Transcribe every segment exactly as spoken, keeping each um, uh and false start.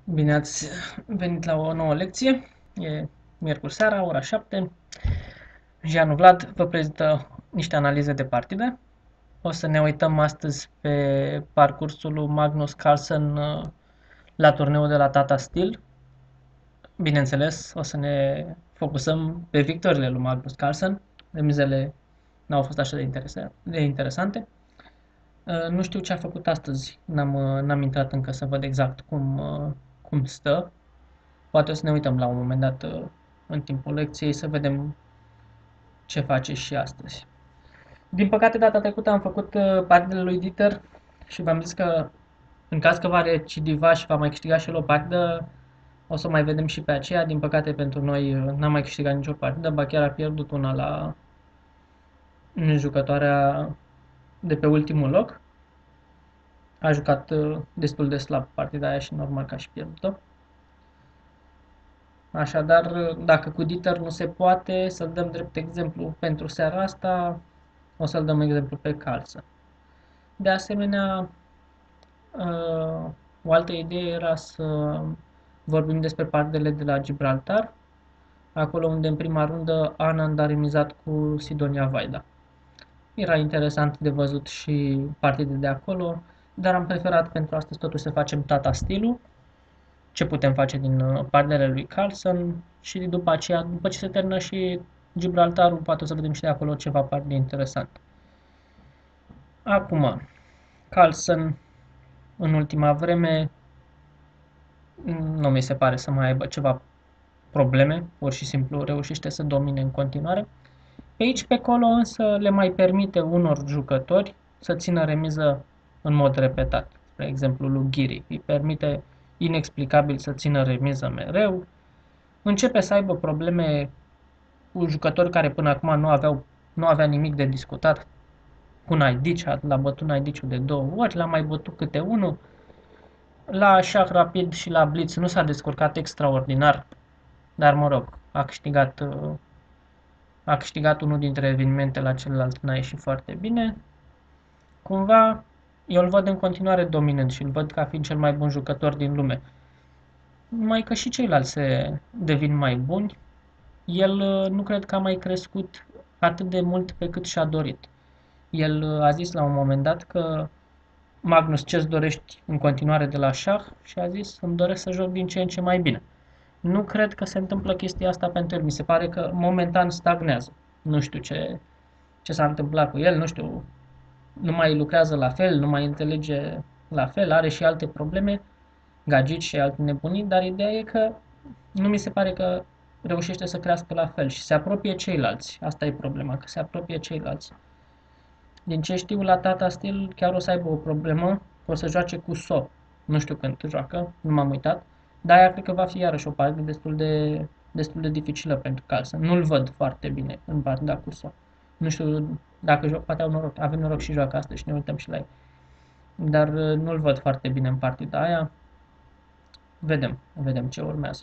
Bine ați venit la o nouă lecție. E miercuri seara, ora șapte. Jeanu Vlad vă prezintă niște analize de partide. O să ne uităm astăzi pe parcursul lui Magnus Carlsen uh, la turneul de la Tata Steel. Bineînțeles, o să ne focusăm pe victoriile lui Magnus Carlsen. Remizele n-au fost așa de, interesa- de interesante. Uh, nu știu ce a făcut astăzi. N-am, uh, n-am intrat încă să văd exact cum, uh, cum stă. Poate o să ne uităm la un moment dat uh, în timpul lecției să vedem ce face și astăzi. Din păcate, data trecută am făcut uh, partidele lui Dieter și v-am zis că în caz că va recidiva și va mai câștiga și el o partidă, o să mai vedem și pe aceea. Din păcate pentru noi uh, n-am mai câștigat nicio partidă, ba chiar a pierdut una la jucătoarea de pe ultimul loc. A jucat uh, destul de slab partida aia și normal că a și pierdut-o. Așadar, dacă cu Dieter nu se poate, să-l dăm drept exemplu pentru seara asta, o să-l dăm exemplu pe Carlsen. De asemenea, uh, o altă idee era să vorbim despre partidele de la Gibraltar, acolo unde în prima rundă Anand a remizat cu Sidonia Vaida. Era interesant de văzut și partide de acolo, dar am preferat pentru astăzi totuși să facem Tata Steel-ul, ce putem face din uh, partidele lui Carlsen și după aceea, după ce se termină și Gibraltarul, poate o să vedem și de acolo ceva partide interesant. Acum, Carlsen în ultima vreme nu mi se pare să mai aibă ceva probleme, pur și simplu reușește să domine în continuare. Pe aici, pe acolo însă le mai permite unor jucători să țină remiză în mod repetat. Spre exemplu, lui Ghiri îi permite inexplicabil să țină remiză mereu. Începe să aibă probleme cu jucători care până acum nu aveau nu avea nimic de discutat. Cu Naidicea, l-a bătut Naidiciu de două ori, l-a mai bătut câte unul. La șah rapid și la blitz nu s-a descurcat extraordinar, dar mă rog, a câștigat, a câștigat unul dintre evenimente, la celălalt n-a ieșit foarte bine. Cumva, eu îl văd în continuare dominant și îl văd ca fiind cel mai bun jucător din lume. Numai că și ceilalți se devin mai buni. El nu cred că a mai crescut atât de mult pe cât și-a dorit. El a zis la un moment dat că Magnus, ce-ți dorești în continuare de la șah? Și a zis, îmi doresc să joc din ce în ce mai bine. Nu cred că se întâmplă chestia asta pentru el. Mi se pare că momentan stagnează. Nu știu ce, ce s-a întâmplat cu el, nu știu, nu mai lucrează la fel, nu mai înțelege la fel, are și alte probleme, gagici și alte nebunii, dar ideea e că nu mi se pare că reușește să crească la fel și se apropie ceilalți. Asta e problema, că se apropie ceilalți. Din ce știu, la Tata Steel chiar o să aibă o problemă, o să joace cu So. Nu știu când joacă, nu m-am uitat, dar aia cred că va fi iarăși o partidă destul de, destul de dificilă pentru Carlsen. Nu-l văd foarte bine în partida cu So. Nu știu dacă joc, poate au noroc, avem noroc și joacă astăzi și ne uităm și la ei. Dar uh, nu-l văd foarte bine în partida aia. Vedem, vedem ce urmează.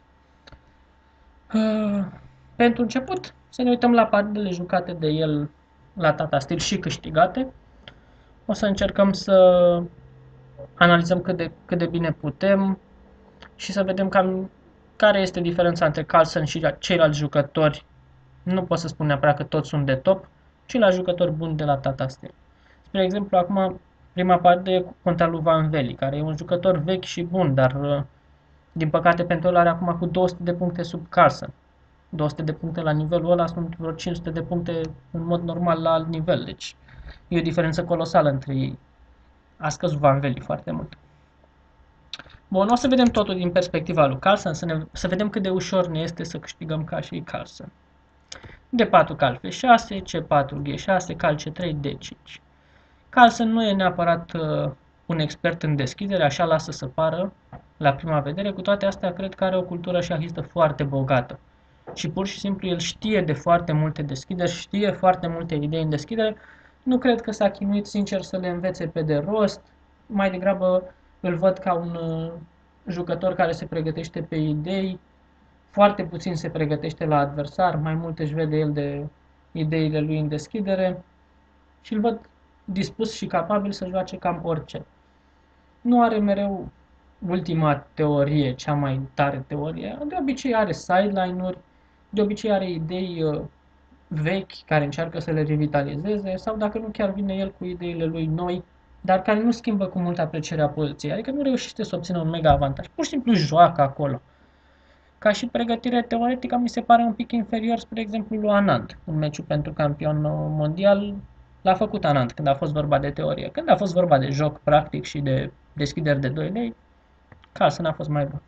Uh, pentru început, să ne uităm la partidele jucate de el la Tata Steel și câștigate. O să încercăm să analizăm cât de, cât de bine putem și să vedem cam care este diferența între Carlsen și ceilalți jucători. Nu pot să spun neapărat că toți sunt de top, ci la jucători buni de la Tata Steel. Spre exemplu, acum prima parte e contra lui Van Veli, care e un jucător vechi și bun, dar din păcate pentru el are acum cu două sute de puncte sub Carlsen. două sute de puncte la nivelul ăla sunt vreo cinci sute de puncte în mod normal la alt nivel, deci e o diferență colosală între ei. A scăzut Van Veli foarte mult. Bun, o să vedem totul din perspectiva lui Carlsen, să, ne, să vedem cât de ușor ne este să câștigăm ca și Carlsen. D patru, cal F șase, C patru, G șase, cal C trei, D cinci. Carlsen nu e neapărat uh, un expert în deschidere, așa lasă să pară la prima vedere, cu toate astea cred că are o cultură șahistă foarte bogată. Și pur și simplu el știe de foarte multe deschideri, știe foarte multe idei în deschidere. Nu cred că s-a chinuit sincer să le învețe pe de rost, mai degrabă îl văd ca un uh, jucător care se pregătește pe idei, foarte puțin se pregătește la adversar, mai mult își vede el de ideile lui în deschidere și îl văd dispus și capabil să joace cam orice. Nu are mereu ultima teorie, cea mai tare teorie, de obicei are sideline-uri, de obicei are idei uh, vechi care încearcă să le revitalizeze sau dacă nu chiar vine el cu ideile lui noi, dar care nu schimbă cu multă apreciere a poziției, adică nu reușește să obțină un mega avantaj, pur și simplu joacă acolo. Ca și pregătire teoretică mi se pare un pic inferior, spre exemplu, lui Anand. În meciul pentru campion mondial l-a făcut Anand când a fost vorba de teorie. Când a fost vorba de joc practic și de deschideri de doi lei, Carlsen a fost mai bun.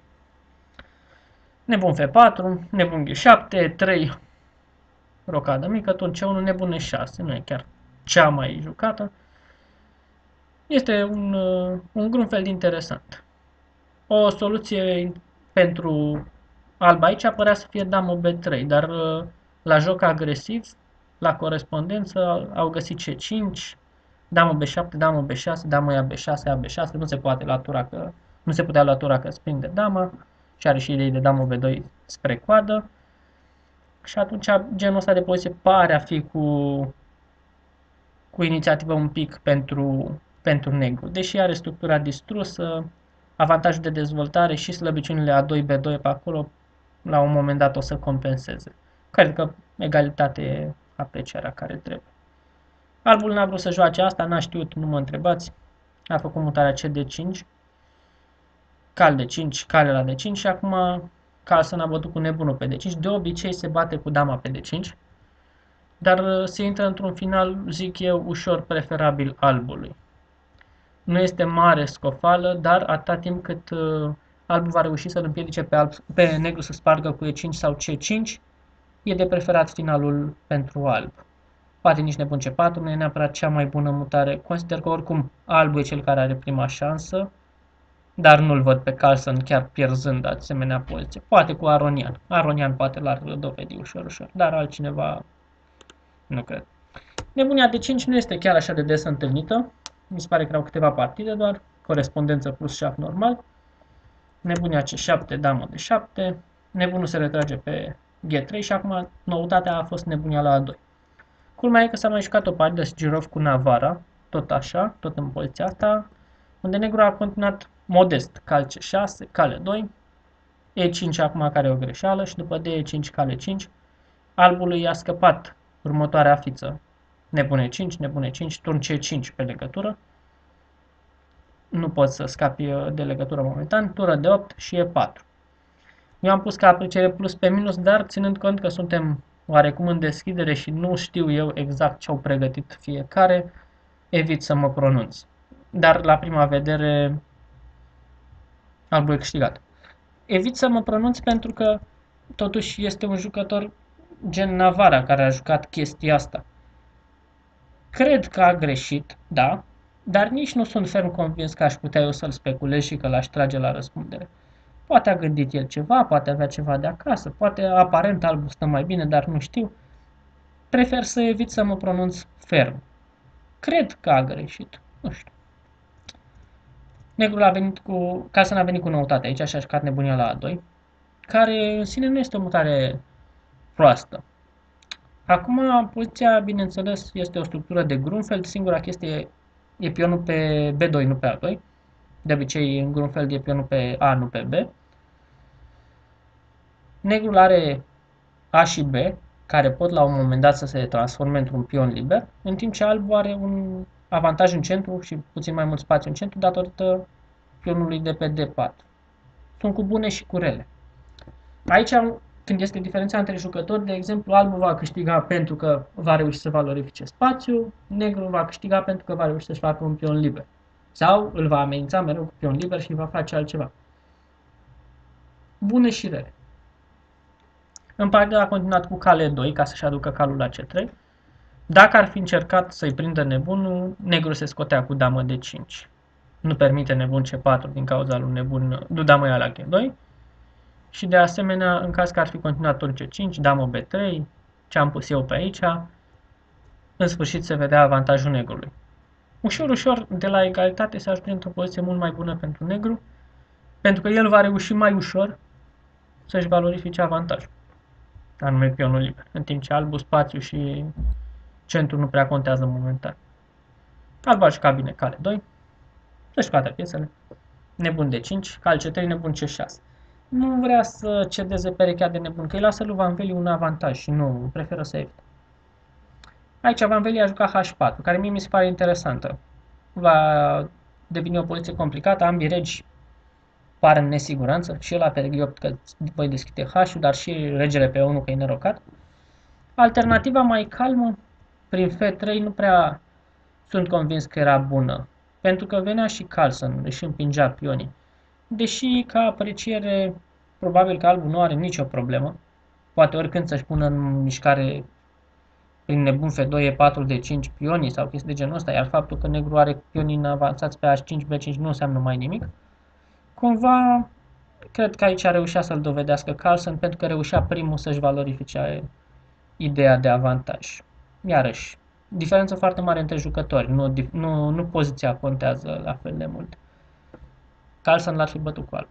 Nebun F patru, nebun G șapte, trei, rocadă mică, turn C unu, nebun E șase, nu e chiar cea mai jucată. Este un, un Grunfeld interesant. O soluție pentru alb aici părea să fie damă B trei, dar la joc agresiv, la corespondență, au găsit C cinci, damă B șapte, damă B șase, damă ia B șase, A B șase, nu se poate latura că nu se putea latura că prinde dama și are și idei de damă B doi spre coadă. Și atunci genul ăsta de poziție pare a fi cu, cu inițiativă un pic pentru, pentru negru. Deși are structura distrusă, avantajul de dezvoltare și slăbiciunile A doi B doi pe acolo, la un moment dat o să compenseze. Cred că egalitate e aprecierea care trebuie. Albul n-a vrut să joace asta, n-a știut, nu mă întrebați. A făcut mutarea C D cinci, cal D cinci, cale la D cinci și acum Carlsen a bătut cu nebunul pe D cinci. De obicei se bate cu dama pe D cinci, dar se intră într-un final, zic eu, ușor preferabil albului. Nu este mare scofală, dar atâta timp cât uh, albul va reuși să-l împiedice pe, alb, pe negru să spargă cu E cinci sau C cinci, e de preferat finalul pentru alb. Poate nici nebun C patru nu e neapărat cea mai bună mutare. Consider că oricum albul e cel care are prima șansă, dar nu-l văd pe Carlsen chiar pierzând asemenea poziție. Poate cu Aronian. Aronian poate l-ar dovedi ușor, ușor, dar altcineva nu cred. Nebunia de cinci nu este chiar așa de des întâlnită. Mi se pare că erau câteva partide doar. Corespondență plus șah normal. Nebunia C șapte, damă de șapte. Nebunul se retrage pe G trei și acum noutatea a fost nebunia la A doi. Culmea e că s-a mai jucat o partidă Girov cu Navara, tot așa, tot în poziția asta, unde negru a continuat modest, cal C șase, cale doi, E cinci acum care e o greșeală și după D E cinci, cale cinci, albului i-a scăpat următoarea fiță, nebun E cinci, nebun E cinci, turn C cinci pe legătură, nu poți să scapi de legătură momentan, tură D opt și E patru. Eu am pus ca apreciere plus pe minus, dar ținând cont că suntem oarecum în deschidere și nu știu eu exact ce au pregătit fiecare, evit să mă pronunț. Dar la prima vedere albul e câștigat. Evit să mă pronunț pentru că totuși este un jucător gen Navara care a jucat chestia asta. Cred că a greșit, da, dar nici nu sunt ferm convins că aș putea eu să-l speculez și că l-aș trage la răspundere. Poate a gândit el ceva, poate avea ceva de acasă, poate aparent albul stă mai bine, dar nu știu. Prefer să evit să mă pronunț ferm. Cred că a greșit, nu știu. Negrul a venit cu, Carlsen a venit cu noutate aici și a jucat nebunia la A doi, care în sine nu este o mutare proastă. Acum, poziția, bineînțeles, este o structură de Grunfeld, singura chestie e pionul pe B doi, nu pe A doi. De obicei, în Grunfeld e pionul pe A, nu pe B. Negrul are A și B, care pot la un moment dat să se transforme într-un pion liber, în timp ce albul are un avantaj în centru și puțin mai mult spațiu în centru datorită pionului de pe D patru. Sunt cu bune și cu rele. Aici, când este diferența între jucători, de exemplu, albul va câștiga pentru că va reuși să valorifice spațiu, negrul va câștiga pentru că va reuși să-și facă un pion liber. Sau îl va amenința mereu cu pion liber și va face altceva. Bune și rele. În partida a continuat cu cale doi ca să-și aducă calul la C trei. Dacă ar fi încercat să-i prindă nebunul, negru se scotea cu damă D cinci. Nu permite nebun C patru din cauza lui nebun, du damă ia la G doi. Și de asemenea, în caz că ar fi continuat turn C cinci, damă B trei, ce am pus eu pe aici, în sfârșit se vedea avantajul negrului. Ușor, ușor, de la egalitate se ajunge într-o poziție mult mai bună pentru negru, pentru că el va reuși mai ușor să-și valorifice avantajul, anume pionul liber, în timp ce albul, spațiu și centru nu prea contează momentan. Alb a jucat bine cale doi, să-și scoate piesele. nebun de cinci, cal C trei, nebun C șase. Nu vrea să cedeze perechea de nebun, că îi lasă lui Van Veli un avantaj și nu, preferă să evite. Aici Van Veli a jucat H patru, care mie mi se pare interesantă. Va deveni o poziție complicată, ambii regi par în nesiguranță, și la pe G opt că voi deschide H-ul, dar și regele pe unu că e nerocat. Alternativa mai calmă, prin F trei, nu prea sunt convins că era bună, pentru că venea și Carlsen, își împingea pionii. Deși, ca apreciere, probabil că albul nu are nicio problemă, poate oricând să-și pună în mișcare prin nebun F doi, E patru, D cinci pionii sau chestii de genul ăsta, iar faptul că negru are pionii avansați pe H cinci, B cinci nu înseamnă mai nimic. Cumva, cred că aici reușea să-l dovedească Carlsen, pentru că reușea primul să-și valorifice ideea de avantaj. Iarăși, diferență foarte mare între jucători, nu, nu, nu poziția contează la fel de mult. Carlsen l-ar fi bătut cu alb.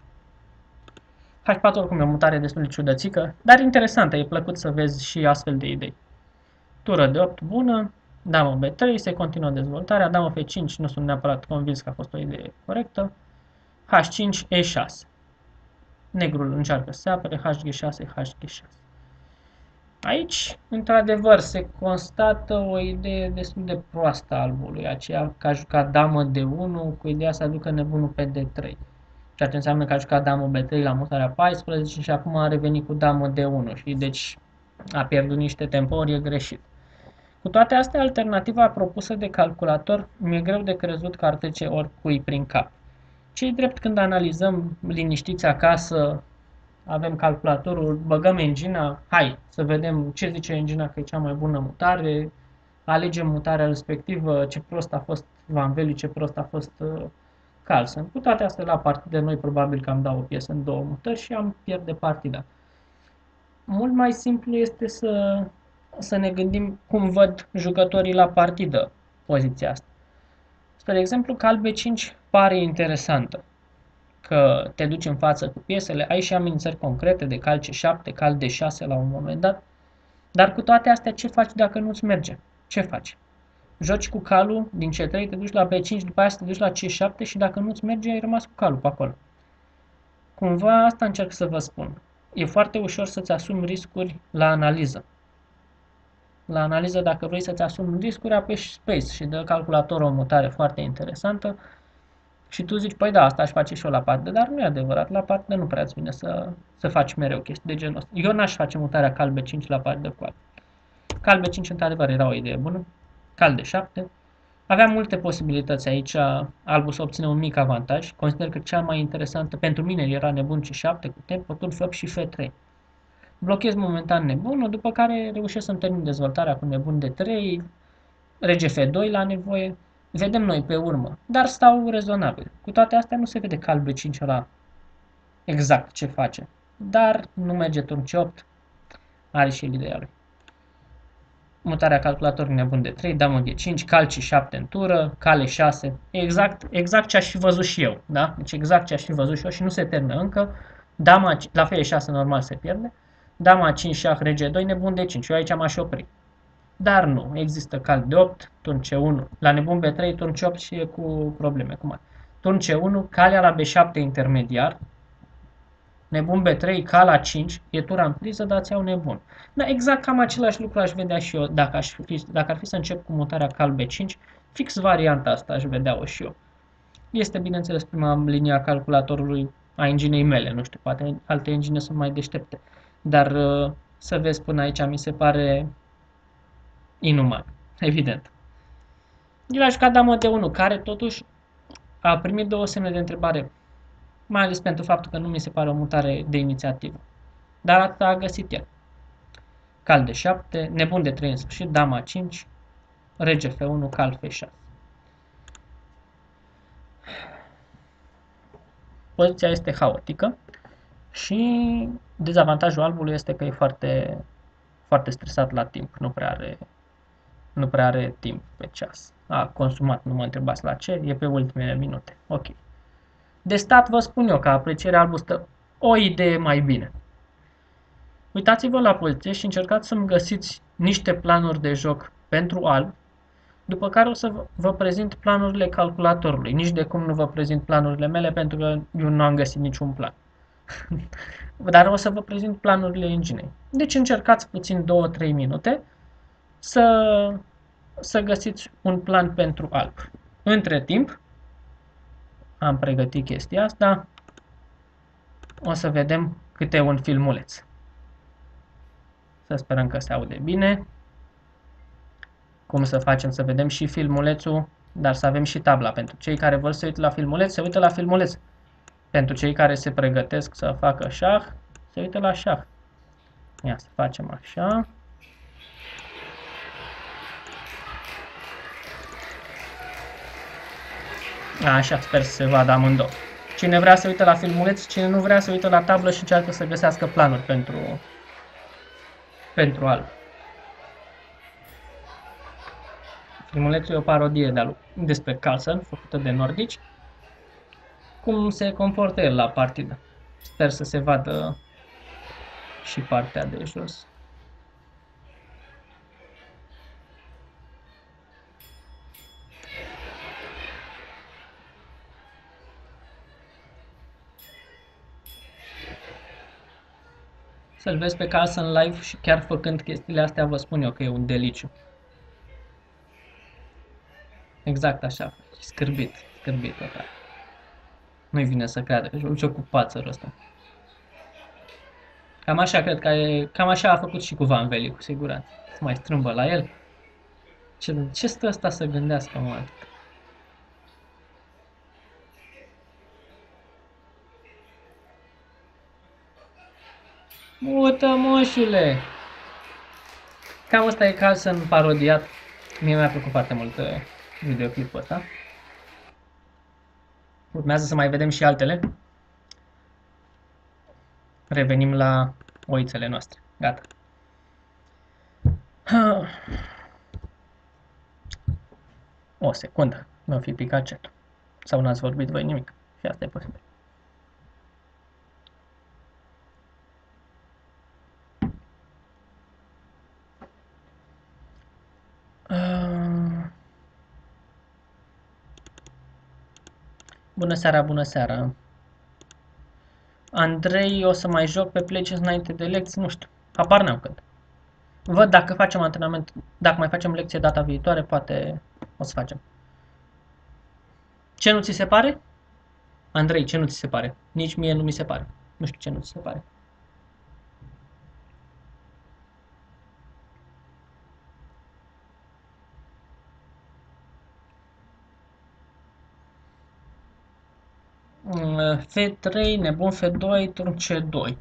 H patru oricum e o mutare destul de ciudățică, dar interesantă, e plăcut să vezi și astfel de idei. Tură de opt bună, damă B trei, se continuă dezvoltarea, damă F cinci, nu sunt neapărat convins că a fost o idee corectă, H cinci, E șase. Negrul încearcă să se apere, H G șase, H G șase. Aici, într-adevăr, se constată o idee destul de proastă a albului, aceea că a jucat damă D unu cu ideea să aducă nebunul pe D trei. Ceea ce înseamnă că a jucat damă B trei la mutarea paisprezece și acum a revenit cu damă D unu și deci a pierdut niște tempori, e greșit. Cu toate astea, alternativa propusă de calculator mi-e greu de crezut că ar trece oricui prin cap. Ce-i drept când analizăm liniștiți acasă, avem calculatorul, băgăm engina, hai să vedem ce zice engina că e cea mai bună mutare, alegem mutarea respectivă, ce prost a fost Van Veli, ce prost a fost uh, Carlsen. Cu toate astea, la partide noi probabil că am dat o piesă în două mutări și am pierde partida. Mult mai simplu este să, să ne gândim cum văd jucătorii la partidă poziția asta. Spre exemplu, cal B cinci pare interesantă, că te duci în față cu piesele, ai și amenințări concrete de cal C șapte, cal D șase la un moment dat, dar cu toate astea ce faci dacă nu-ți merge? Ce faci? Joci cu calul din C trei, te duci la B cinci, după aceea te duci la C șapte și dacă nu-ți merge, ai rămas cu calul pe acolo. Cumva asta încerc să vă spun. E foarte ușor să-ți asumi riscuri la analiză. La analiză, dacă vrei să-ți asumi riscuri, apeși Space și dă calculatorul o mutare foarte interesantă și tu zici, păi da, asta aș face și eu la partidă, dar nu e adevărat, la partidă nu prea îți vine să, să faci mereu chestii de genul ăsta. Eu n-aș face mutarea cal B cinci la partidă cu alb. Cal B cinci într-adevăr era o idee bună, cal D șapte. Aveam multe posibilități aici, albul să obține un mic avantaj. Consider că cea mai interesantă pentru mine era nebun C șapte cu tempo, turn F opt și F trei. Blochez momentan nebunul, după care reușesc să-mi termin dezvoltarea cu nebun D trei, rege F doi la nevoie. Vedem noi pe urmă, dar stau rezonabil. Cu toate astea nu se vede cal B cinci la exact ce face. Dar nu merge turn C opt, are și el ideea lui. Mutarea calculatorului nebun de trei, damă G cinci, cal C șapte în tură, cal E șase, exact, exact ce aș fi văzut și eu, da? Deci exact ce aș fi văzut și eu și nu se termină încă. Dama, la fel E șase normal se pierde. Dama cinci, șah, rege doi, nebun de cinci, eu aici m-aș opri. Dar nu, există cal D opt, turn C unu, la nebun B trei, turn C opt și e cu probleme, cum ar. Turn C unu, calea la B șapte intermediar, nebun B trei, cal A cinci, e tura în priză, dar ți iau nebun. Da, exact cam același lucru aș vedea și eu dacă, aș fi, dacă ar fi să încep cu mutarea cal B cinci, fix varianta asta aș vedea-o și eu. Este, bineînțeles, prima linie a calculatorului a enginei mele, nu știu, poate alte engine sunt mai deștepte, dar să vezi până aici mi se pare inuman, evident. El a jucat damă D unu, care totuși a primit două semne de întrebare, mai ales pentru faptul că nu mi se pare o mutare de inițiativă. Dar atât a găsit el. Cal D șapte, nebun de trei în sfârșit, dama cinci, rege F unu, cal F șase. Poziția este haotică și dezavantajul albului este că e foarte, foarte stresat la timp, nu prea are, nu prea are timp pe ceas. A consumat, nu mă întrebați la ce, e pe ultimele minute. Ok. De stat vă spun eu că aprecierea albul stă o idee mai bine. Uitați-vă la poziție și încercați să-mi găsiți niște planuri de joc pentru alb După care o să vă- vă prezint planurile calculatorului. Nici de cum nu vă prezint planurile mele, pentru că eu nu am găsit niciun plan. Dar o să vă prezint planurile enginei. Deci încercați puțin două trei minute să, să găsiți un plan pentru alb. Între timp, am pregătit chestia asta. O să vedem câte un filmuleț. Să sperăm că se aude bine. Cum să facem să vedem și filmulețul, dar să avem și tabla. Pentru cei care vor să uită la filmuleț, se uită la filmuleț. Pentru cei care se pregătesc să facă șah, se uită la șah. Ia să facem așa. Așa, sper să se vadă amândouă. Cine vrea să uită la filmuleț, cine nu vrea să uită la tablă și încearcă să găsească planuri pentru, pentru alb. Filmulețul e o parodie de despre Carlsen, făcută de nordici. Cum se comportă el la partidă. Sper să se vadă și partea de jos. Să-l vezi pe Carlsen live și chiar făcând chestiile astea vă spun eu că e un deliciu. Exact așa, scârbit, scârbit total. Nu-i vine să creadă că joc cu pațărul ăsta. Cam așa cred că e, cam așa a făcut și cu Van Veli, cu siguranță. Să mai strâmbă la el. Ce, ce stă ăsta să gândească, mă? Mută, moșule! Cam ăsta e Carlsen parodiat. Mie mi-a plăcut foarte mult uh, videoclipul ăsta. Urmează să mai vedem și altele. Revenim la oițele noastre. Gata. O secundă. Mi-a fi picat chat. Sau n-ați vorbit voi nimic. Și asta e posibil. Bună seara, bună seara. Andrei, o să mai joc pe Pledges înainte de lecții? Nu știu. Habar n-am când. Văd dacă facem antrenament, dacă mai facem lecție data viitoare, poate o să facem. Ce nu ți se pare? Andrei, ce nu ți se pare? Nici mie nu mi se pare. Nu știu ce nu ți se pare. F trei, nebun F doi, turn C doi.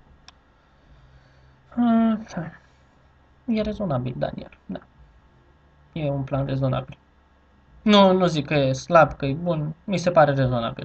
E rezonabil, Daniel. Da. E un plan rezonabil. Nu, nu zic că e slab, că e bun. Mi se pare rezonabil.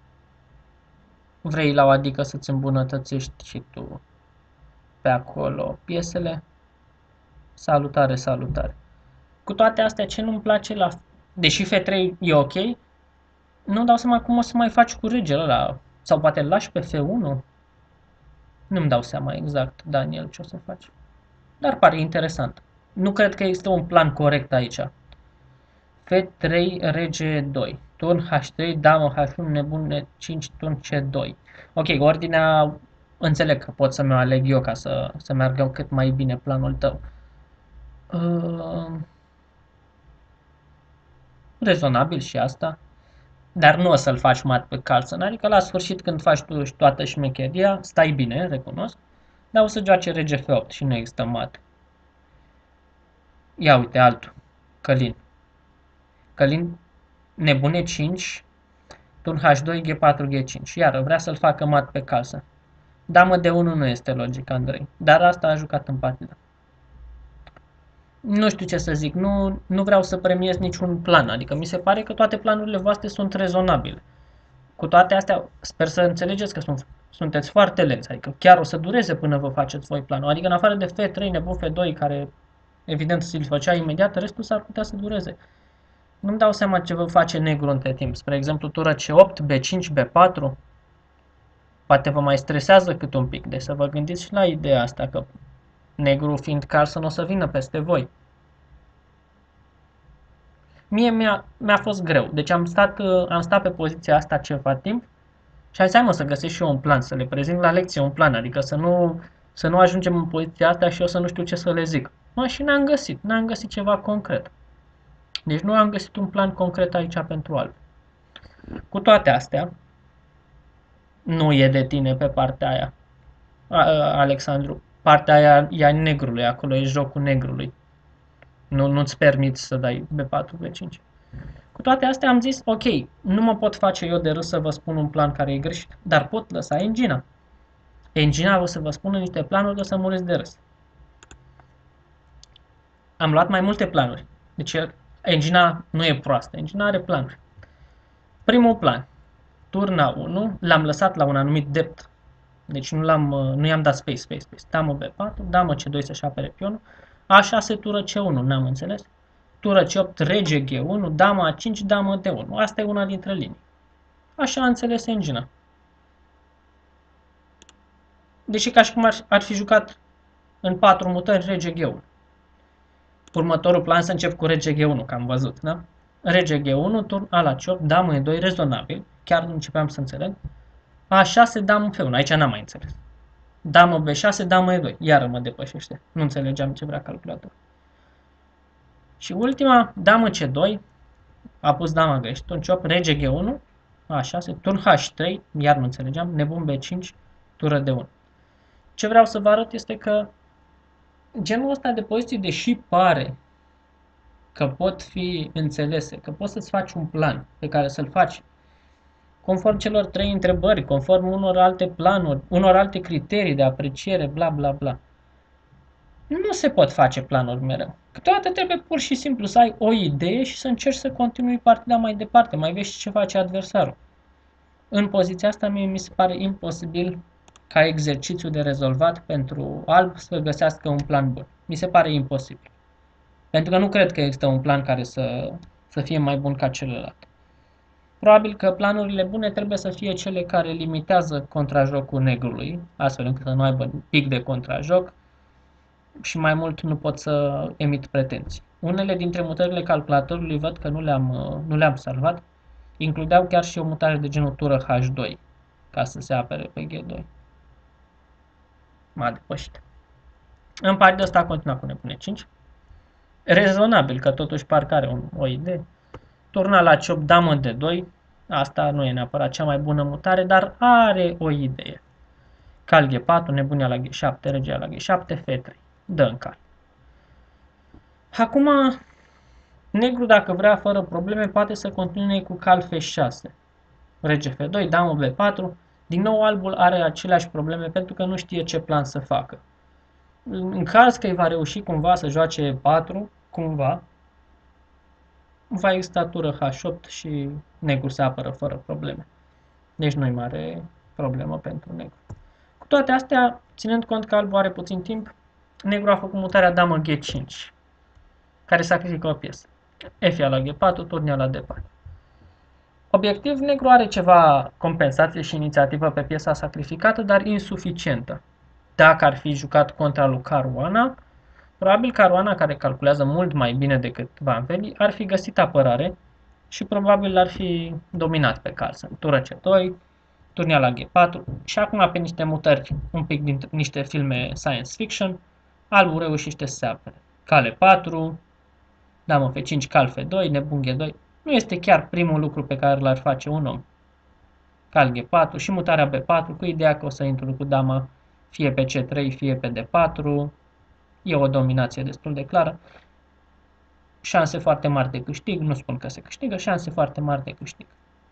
Vrei la o adică să-ți îmbunătățești și tu pe acolo piesele? Salutare, salutare. Cu toate astea, ce nu-mi place la... Deși F trei e ok, nu dau seama cum o să mai faci cu regele ăla. Sau poate îl lași pe F unu. Nu-mi dau seama exact, Daniel, ce o să faci. Dar pare interesant. Nu cred că există un plan corect aici. F trei, rege doi. Turn H trei, damă H unu, nebun cinci, turn C doi. Ok, ordinea înțeleg că pot să mi-o aleg eu ca să, să meargă cât mai bine planul tău. Uh, rezonabil și asta. Dar nu o să-l faci mat pe Carlsen. Adică la sfârșit când faci tu toată șmecheria, stai bine, recunosc. Dar o să joace rege F opt și nu există mat. Ia uite altul. Călin. Călin, nebune cinci, turn H doi, G patru, G cinci. Iar vrea să-l facă mat pe Carlsen. Damă de unu nu este logic, Andrei. Dar asta a jucat în partidă. Nu știu ce să zic. Nu, nu vreau să premiez niciun plan. Adică mi se pare că toate planurile voastre sunt rezonabile. Cu toate astea, sper să înțelegeți că sunt, sunteți foarte lenți. Adică chiar o să dureze până vă faceți voi planul. Adică în afară de F trei, nebun F doi, care evident ți-l făcea imediat, restul s-ar putea să dureze. Nu-mi dau seama ce vă face negru între timp. Spre exemplu, tură C opt, B cinci, B patru. Poate vă mai stresează cât un pic. Deci să vă gândiți și la ideea asta că negru fiind Carlsen o să vină peste voi. Mie mi-a, mi-a fost greu. Deci am stat, uh, am stat pe poziția asta ceva timp și am zis, hai mă, să găsesc și eu un plan, să le prezint la lecție un plan, adică să nu, să nu ajungem în poziția asta și eu să nu știu ce să le zic. Mă, și n-am găsit, n-am găsit ceva concret. Deci nu am găsit un plan concret aici pentru alb. Cu toate astea, nu e de tine pe partea aia, Alexandru. Partea aia e a negrului, acolo e jocul negrului. Nu, nu-ți permiți să dai B patru, B cinci. Cu toate astea am zis, ok, nu mă pot face eu de râs să vă spun un plan care e greșit, dar pot lăsa engina. Engina o să vă spună niște planuri, o să muriți de râs. Am luat mai multe planuri. Deci engina nu e proastă, engina are planuri. Primul plan, turna unu, l-am lăsat la un anumit depth. Deci nu, l-am, nu i-am dat space, space, space. Damă B patru, damă C doi să-și apere pionul. A șase, tură C unu, n-am înțeles. Tură C opt, rege G unu, damă A cinci, damă D unu. Asta e una dintre linii. Așa a înțeles engina. Deși ca și cum ar, ar fi jucat în patru mutări rege G unu. Următorul plan să încep cu rege G unu, că am văzut, da? Rege G unu, turn A la C opt, damă E doi, rezonabil. Chiar nu începeam să înțeleg. A șase, damă F unu, aici n-am mai înțeles. Damă B șase, damă E doi, iară mă depășește. Nu înțelegeam ce vrea calculatorul. Și ultima, damă C doi, a pus dama greșit, turn C opt, rege G unu, A șase, turn H trei, iar nu înțelegeam, nebun B cinci, tură D unu. Ce vreau să vă arăt este că genul ăsta de poziții, deși pare că pot fi înțelese, că poți să-ți faci un plan pe care să-l faci conform celor trei întrebări, conform unor alte planuri, unor alte criterii de apreciere, bla bla bla. Nu se pot face planuri mereu. Câteodată trebuie pur și simplu să ai o idee și să încerci să continui partida mai departe, mai vezi ce face adversarul. În poziția asta mie mi se pare imposibil ca exercițiu de rezolvat pentru alb să găsească un plan bun. Mi se pare imposibil. Pentru că nu cred că există un plan care să, să fie mai bun ca celălalt. Probabil că planurile bune trebuie să fie cele care limitează contrajocul negrului, astfel încât să nu aibă pic de contrajoc și mai mult nu pot să emit pretenții. Unele dintre mutările calculatorului văd că nu le-am, nu le-am salvat, includeau chiar și o mutare de genul tură H doi, ca să se apere pe G doi. M-a depășit. În partea asta a continuat cu nebune cinci. Rezonabil, că totuși parcă are un, o idee. Turna la C opt, damă D doi. Asta nu e neapărat cea mai bună mutare, dar are o idee. Cal G patru, nebunia la G șapte, regia la G șapte, F trei. Dă în cal. Acum, negru, dacă vrea, fără probleme, poate să continue cu cal F șase. Rege F doi, damă B patru. Din nou, albul are aceleași probleme pentru că nu știe ce plan să facă. În caz că îi va reuși cumva să joace E patru, cumva, va exista tură H opt și negru se apără fără probleme. Deci nu-i mare problemă pentru negru. Cu toate astea, ținând cont că albul are puțin timp, negru a făcut mutarea damă G cinci, care sacrifică o piesă. F la G patru, turnia la D patru. Obiectiv, negru are ceva compensație și inițiativă pe piesa sacrificată, dar insuficientă. Dacă ar fi jucat contra lui Caruana, probabil Caruana, care calculează mult mai bine decât Van Veli, ar fi găsit apărare și probabil l-ar fi dominat pe Carlsen. Tură C doi, turnia la G patru și acum pe niște mutări, un pic din niște filme science fiction, albul reușește să se apere. Cal E patru, damă F cinci, cal F doi, nebun G doi. Nu este chiar primul lucru pe care l-ar face un om. Cal G patru și mutarea B patru cu ideea că o să intru cu dama fie pe C trei, fie pe D patru. E o dominație destul de clară. Șanse foarte mari de câștig, nu spun că se câștigă, șanse foarte mari de câștig.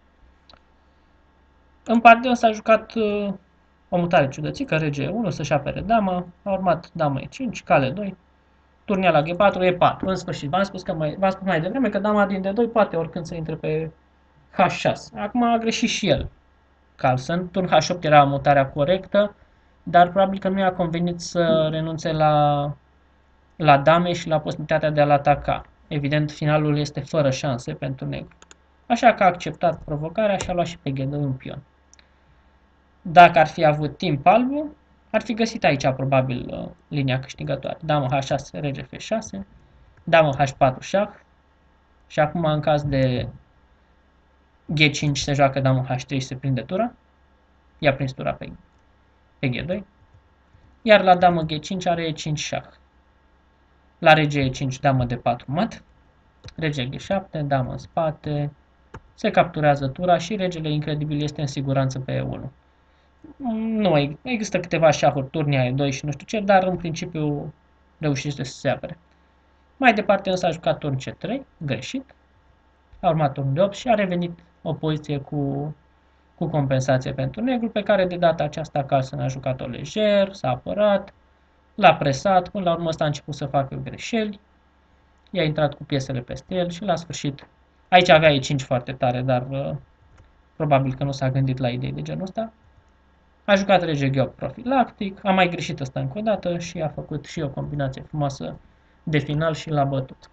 În partidă s-a jucat uh, o mutare ciudățică, rege E unu, să-și apere dama, a urmat dama E cinci, cal E doi, turnia la G patru, E patru. În sfârșit, v-am spus, că mai, v-am spus mai devreme că dama din D doi poate oricând să intre pe H șase. Acum a greșit și el, Carlsen. Turn H opt era mutarea corectă, dar probabil că nu i-a convenit să renunțe la, la dame și la posibilitatea de a-l ataca. Evident, finalul este fără șanse pentru negru. Așa că a acceptat provocarea și a luat și pe G doi un pion. Dacă ar fi avut timp albul, ar fi găsit aici probabil linia câștigătoare. Damă H șase, rege F șase, damă H patru, șah, Și acum în caz de G cinci se joacă damă H trei și se prinde tura. I-a prins tura pe, pe G doi. Iar la damă G cinci are E cinci șah. La rege E cinci damă D patru mat. Rege G șapte, damă în spate. Se capturează tura și regele incredibil este în siguranță pe E unu. Nu, există câteva șahuri, turnia E doi și nu știu ce, dar în principiu reușește să se apere. Mai departe însă a jucat turn C trei, greșit. A urmat turn D opt și a revenit o poziție cu, cu compensație pentru negru, pe care de data aceasta Carlsen a jucat-o lejer, s-a apărat, l-a presat, până la urmă ăsta a început să facă greșeli, i-a intrat cu piesele peste el și la sfârșit, aici avea E cinci foarte tare, dar uh, probabil că nu s-a gândit la idei de genul ăsta. A jucat rege G opt profilactic, a mai greșit ăsta încă o dată și a făcut și o combinație frumoasă de final și l-a bătut.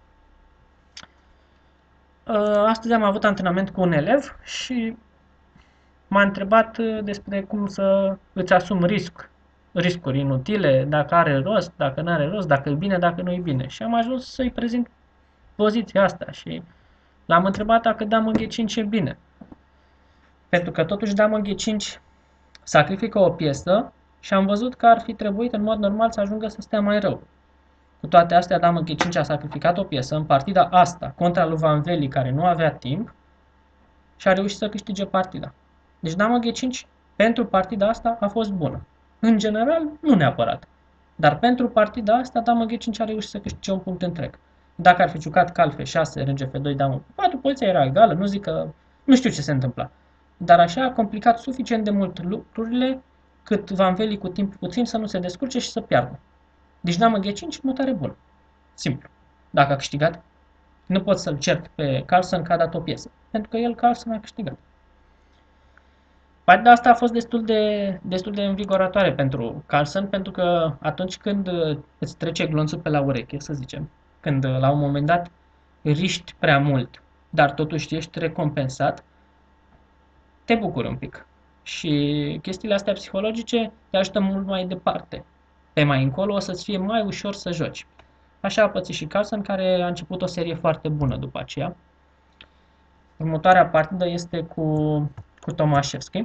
Astăzi am avut antrenament cu un elev și m-a întrebat despre cum să îți asumi risc, riscuri inutile, dacă are rost, dacă nu are rost, dacă e bine, dacă nu e bine. Și am ajuns să-i prezint poziția asta și l-am întrebat dacă damă G cinci e bine. Pentru că totuși damă G cinci sacrifică o piesă și am văzut că ar fi trebuit în mod normal să ajungă să stea mai rău. Cu toate astea, damă G cinci a sacrificat o piesă în partida asta contra lui Van Veli, care nu avea timp și a reușit să câștige partida. Deci damă G cinci pentru partida asta a fost bună. În general, nu neapărat. Dar pentru partida asta, damă G cinci a reușit să câștige un punct întreg. Dacă ar fi jucat cal F șase, rege F doi, damă P patru, poziția era egală, nu zic că... Nu știu ce se întâmpla. Dar așa a complicat suficient de mult lucrurile cât Van Veli cu timp puțin să nu se descurce și să piardă. Deci damă G cinci, mutare bună. Simplu. Dacă a câștigat, nu pot să-l cert pe Carlsen că a dat o piesă. Pentru că el, Carlsen, a câștigat. Partida asta a fost destul de, destul de învigoratoare pentru Carlsen, pentru că atunci când îți trece glonțul pe la ureche, să zicem, când la un moment dat riști prea mult, dar totuși ești recompensat, te bucuri un pic. Și chestiile astea psihologice te ajută mult mai departe. Pe mai încolo o să-ți fie mai ușor să joci. Așa a pățit și Carlsen, care a început o serie foarte bună după aceea. Următoarea partidă este cu, cu Tomaszewski.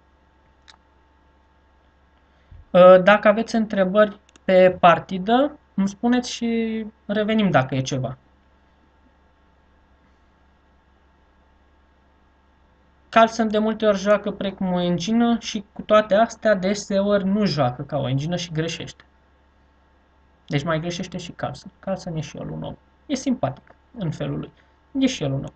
Dacă aveți întrebări pe partidă, îmi spuneți și revenim dacă e ceva. Carlsen de multe ori joacă precum o engină și cu toate astea deseori nu joacă ca o engină și greșește. Deci mai greșește și Carlsen. Carlsen e și el un om. E simpatic în felul lui. E și el un om.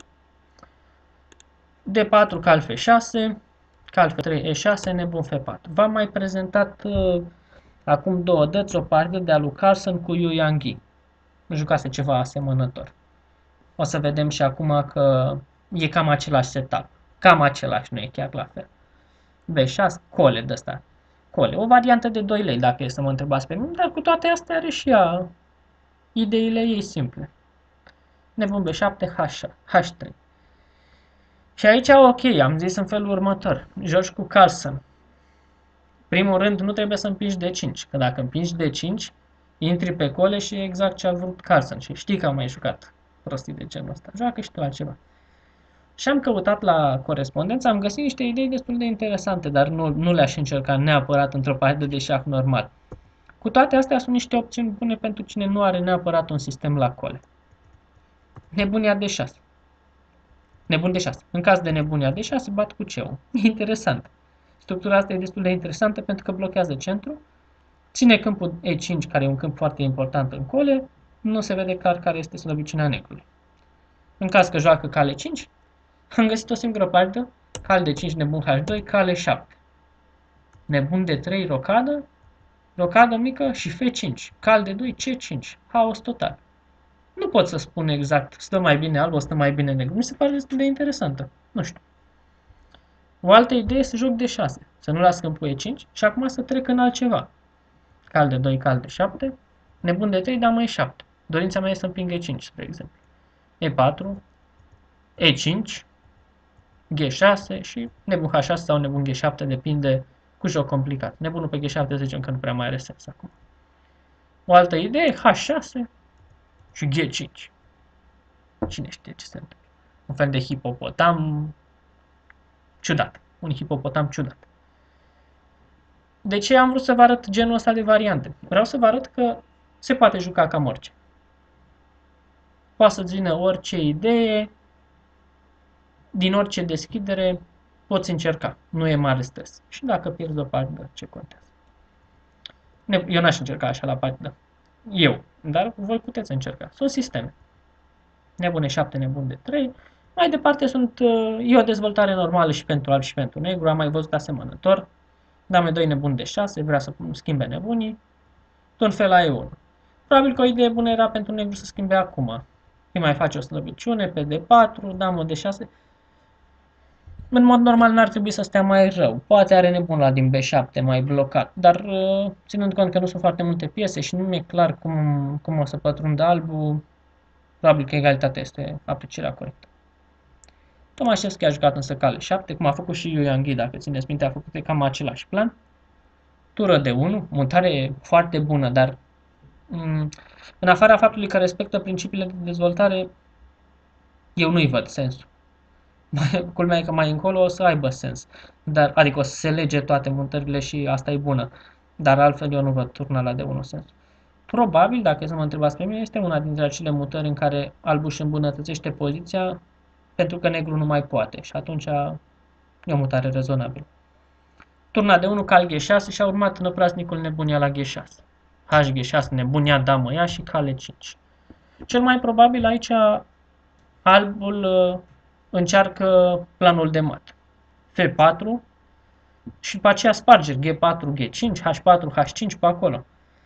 D patru, cal F șase, cal F trei, E șase, nebun F patru. V-am mai prezentat uh, acum două dăți o partidă de-a lui Carlsen cu Yu Yangyi. Jucase ceva asemănător. O să vedem și acum că e cam același setup. Cam același, nu e chiar la fel. B șase, cole de ăsta. Cole. O variantă de doi lei, dacă e să mă întrebați pe mine, dar cu toate astea are și ea ideile ei simple. Nebun B șapte, H trei. Și aici, ok, am zis în felul următor. Joci cu Carlsen. Primul rând, nu trebuie să împingi D cinci, că dacă împingi D cinci, intri pe cole și e exact ce a vrut Carlsen. Și știi că am mai jucat prostii de genul ăsta. Joacă și tu altceva. Și am căutat la corespondență, am găsit niște idei destul de interesante, dar nu, nu le-aș încerca neapărat într-o partidă de șah normal. Cu toate astea sunt niște opțiuni bune pentru cine nu are neapărat un sistem la cole. Nebunia D șase. Nebun D șase. În caz de nebunia D șase, bat cu C ul. Interesant. Structura asta e destul de interesantă pentru că blochează centru, ține câmpul E cinci, care e un câmp foarte important în cole, nu se vede clar care este slăbiciunea negrului. În caz că joacă cal E cinci, am găsit o singură partidă, cal D cinci, nebun H doi, cal E șapte. Nebun D trei, rocadă, rocadă mică și F cinci, cal D doi, C cinci, haos total. Nu pot să spun exact, stă mai bine alb, stă mai bine negru. Mi se pare destul de interesantă. Nu știu. O altă idee este joc D șase. Să nu las câmpul E cinci și acum să trec în altceva. Cal D doi, cal D șapte, nebun D trei, damă E șapte. Dorința mea este să împing E cinci, spre exemplu. E patru, E cinci, G șase și nebun H șase sau nebun G șapte, depinde cu joc complicat. Nebunul pe G șapte zicem că nu prea mai are sens acum. O altă idee, H șase și G cinci. Cine știe ce se întâmplă. Un fel de hipopotam ciudat. Un hipopotam ciudat. De ce am vrut să vă arăt genul ăsta de variante? Vreau să vă arăt că se poate juca cam orice. Poate să-ți vină orice idee, din orice deschidere, poți încerca. Nu e mare stres. Și dacă pierzi o partidă, ce contează? Eu n-aș încerca așa la partidă. Eu. Dar voi puteți încerca. Sunt sisteme. Nebune șapte, nebun de trei. Mai departe sunt, e o dezvoltare normală și pentru alb și pentru negru. Am mai văzut asemănător. Dame doi, nebun de șase. Vrea să schimbe nebunii. Tot fel la E unu. Probabil că o idee bună era pentru negru să schimbe acum. Îi mai face o slăbiciune pe D patru, damă de șase. În mod normal n-ar trebui să stea mai rău. Poate are nebun la din B șapte mai blocat, dar ținând cont că nu sunt foarte multe piese și nu mi-e clar cum, cum o să pătrundă albul, probabil că egalitatea este aprecierea corectă. Tomașevski a jucat însă cale șapte, cum a făcut și Iulian Ghi, dacă țineți minte, a făcut cam același plan. Tură de unu, mutare foarte bună, dar în afara faptului că respectă principiile de dezvoltare, eu nu-i văd sensul. Culmea e că mai încolo o să aibă sens. Dar, adică o să se lege toate mutările și asta e bună. Dar altfel eu nu văd turnala de unu sens. Probabil, dacă să mă întrebați pe mine, este una dintre acele mutări în care albul își îmbunătățește poziția pentru că negru nu mai poate. Și atunci e o mutare rezonabilă. Turna de unu, cal G șase și a urmat năprasnicul nebunia la G șase. H G șase, nebunia, damă, ia și cale cinci. Cel mai probabil aici albul uh, încearcă planul de mat. F patru și după aceea spargeri G patru, G cinci, H patru, H cinci pe acolo.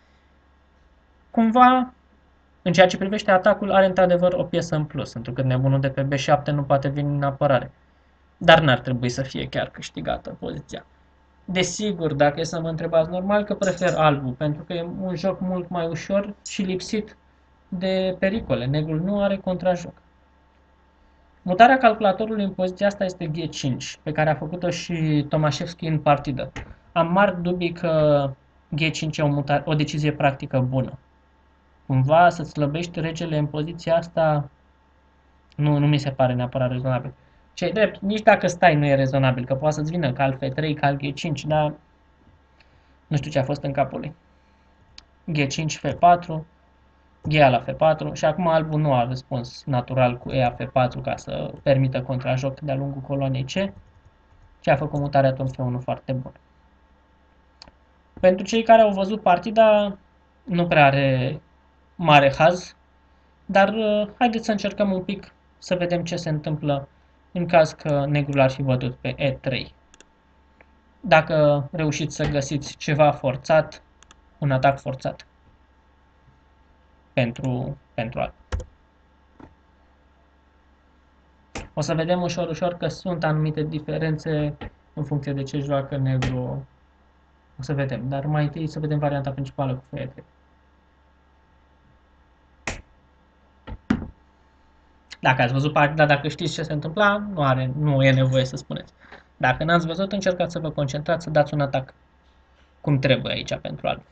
Cumva, în ceea ce privește atacul, are într-adevăr o piesă în plus, pentru că nebunul de pe B șapte nu poate veni în apărare. Dar n-ar trebui să fie chiar câștigată poziția. Desigur, dacă e să mă întrebați, normal că prefer albul, pentru că e un joc mult mai ușor și lipsit de pericole. Negrul nu are contrajoc. Mutarea calculatorului în poziția asta este G cinci, pe care a făcut-o și Tomașevski în partidă. Am mari dubii că G cinci e o, mutare, o decizie practică bună. Cumva să-ți slăbești regele în poziția asta nu, nu mi se pare neapărat rezonabil. Ce drept, nici dacă stai nu e rezonabil, că poate să-ți vină cal F trei, cal G cinci, dar nu știu ce a fost în capul lui. G cinci, F patru, G la F patru și acum albul nu a răspuns natural cu E a F patru ca să permită contrajoc de-a lungul coloanei C, ce a făcut mutarea tot F unu foarte bună. Pentru cei care au văzut partida, nu prea are mare haz, dar uh, haideți să încercăm un pic să vedem ce se întâmplă în caz că negrul ar fi bătut pe E trei. Dacă reușiți să găsiți ceva forțat, un atac forțat pentru, pentru alb. O să vedem ușor, ușor că sunt anumite diferențe în funcție de ce joacă negru. O să vedem, dar mai întâi să vedem varianta principală cu F trei. Dacă ați văzut partida, dacă știți ce se întâmpla, nu, are, nu e nevoie să spuneți. Dacă n-ați văzut, încercați să vă concentrați, să dați un atac cum trebuie aici pentru alb.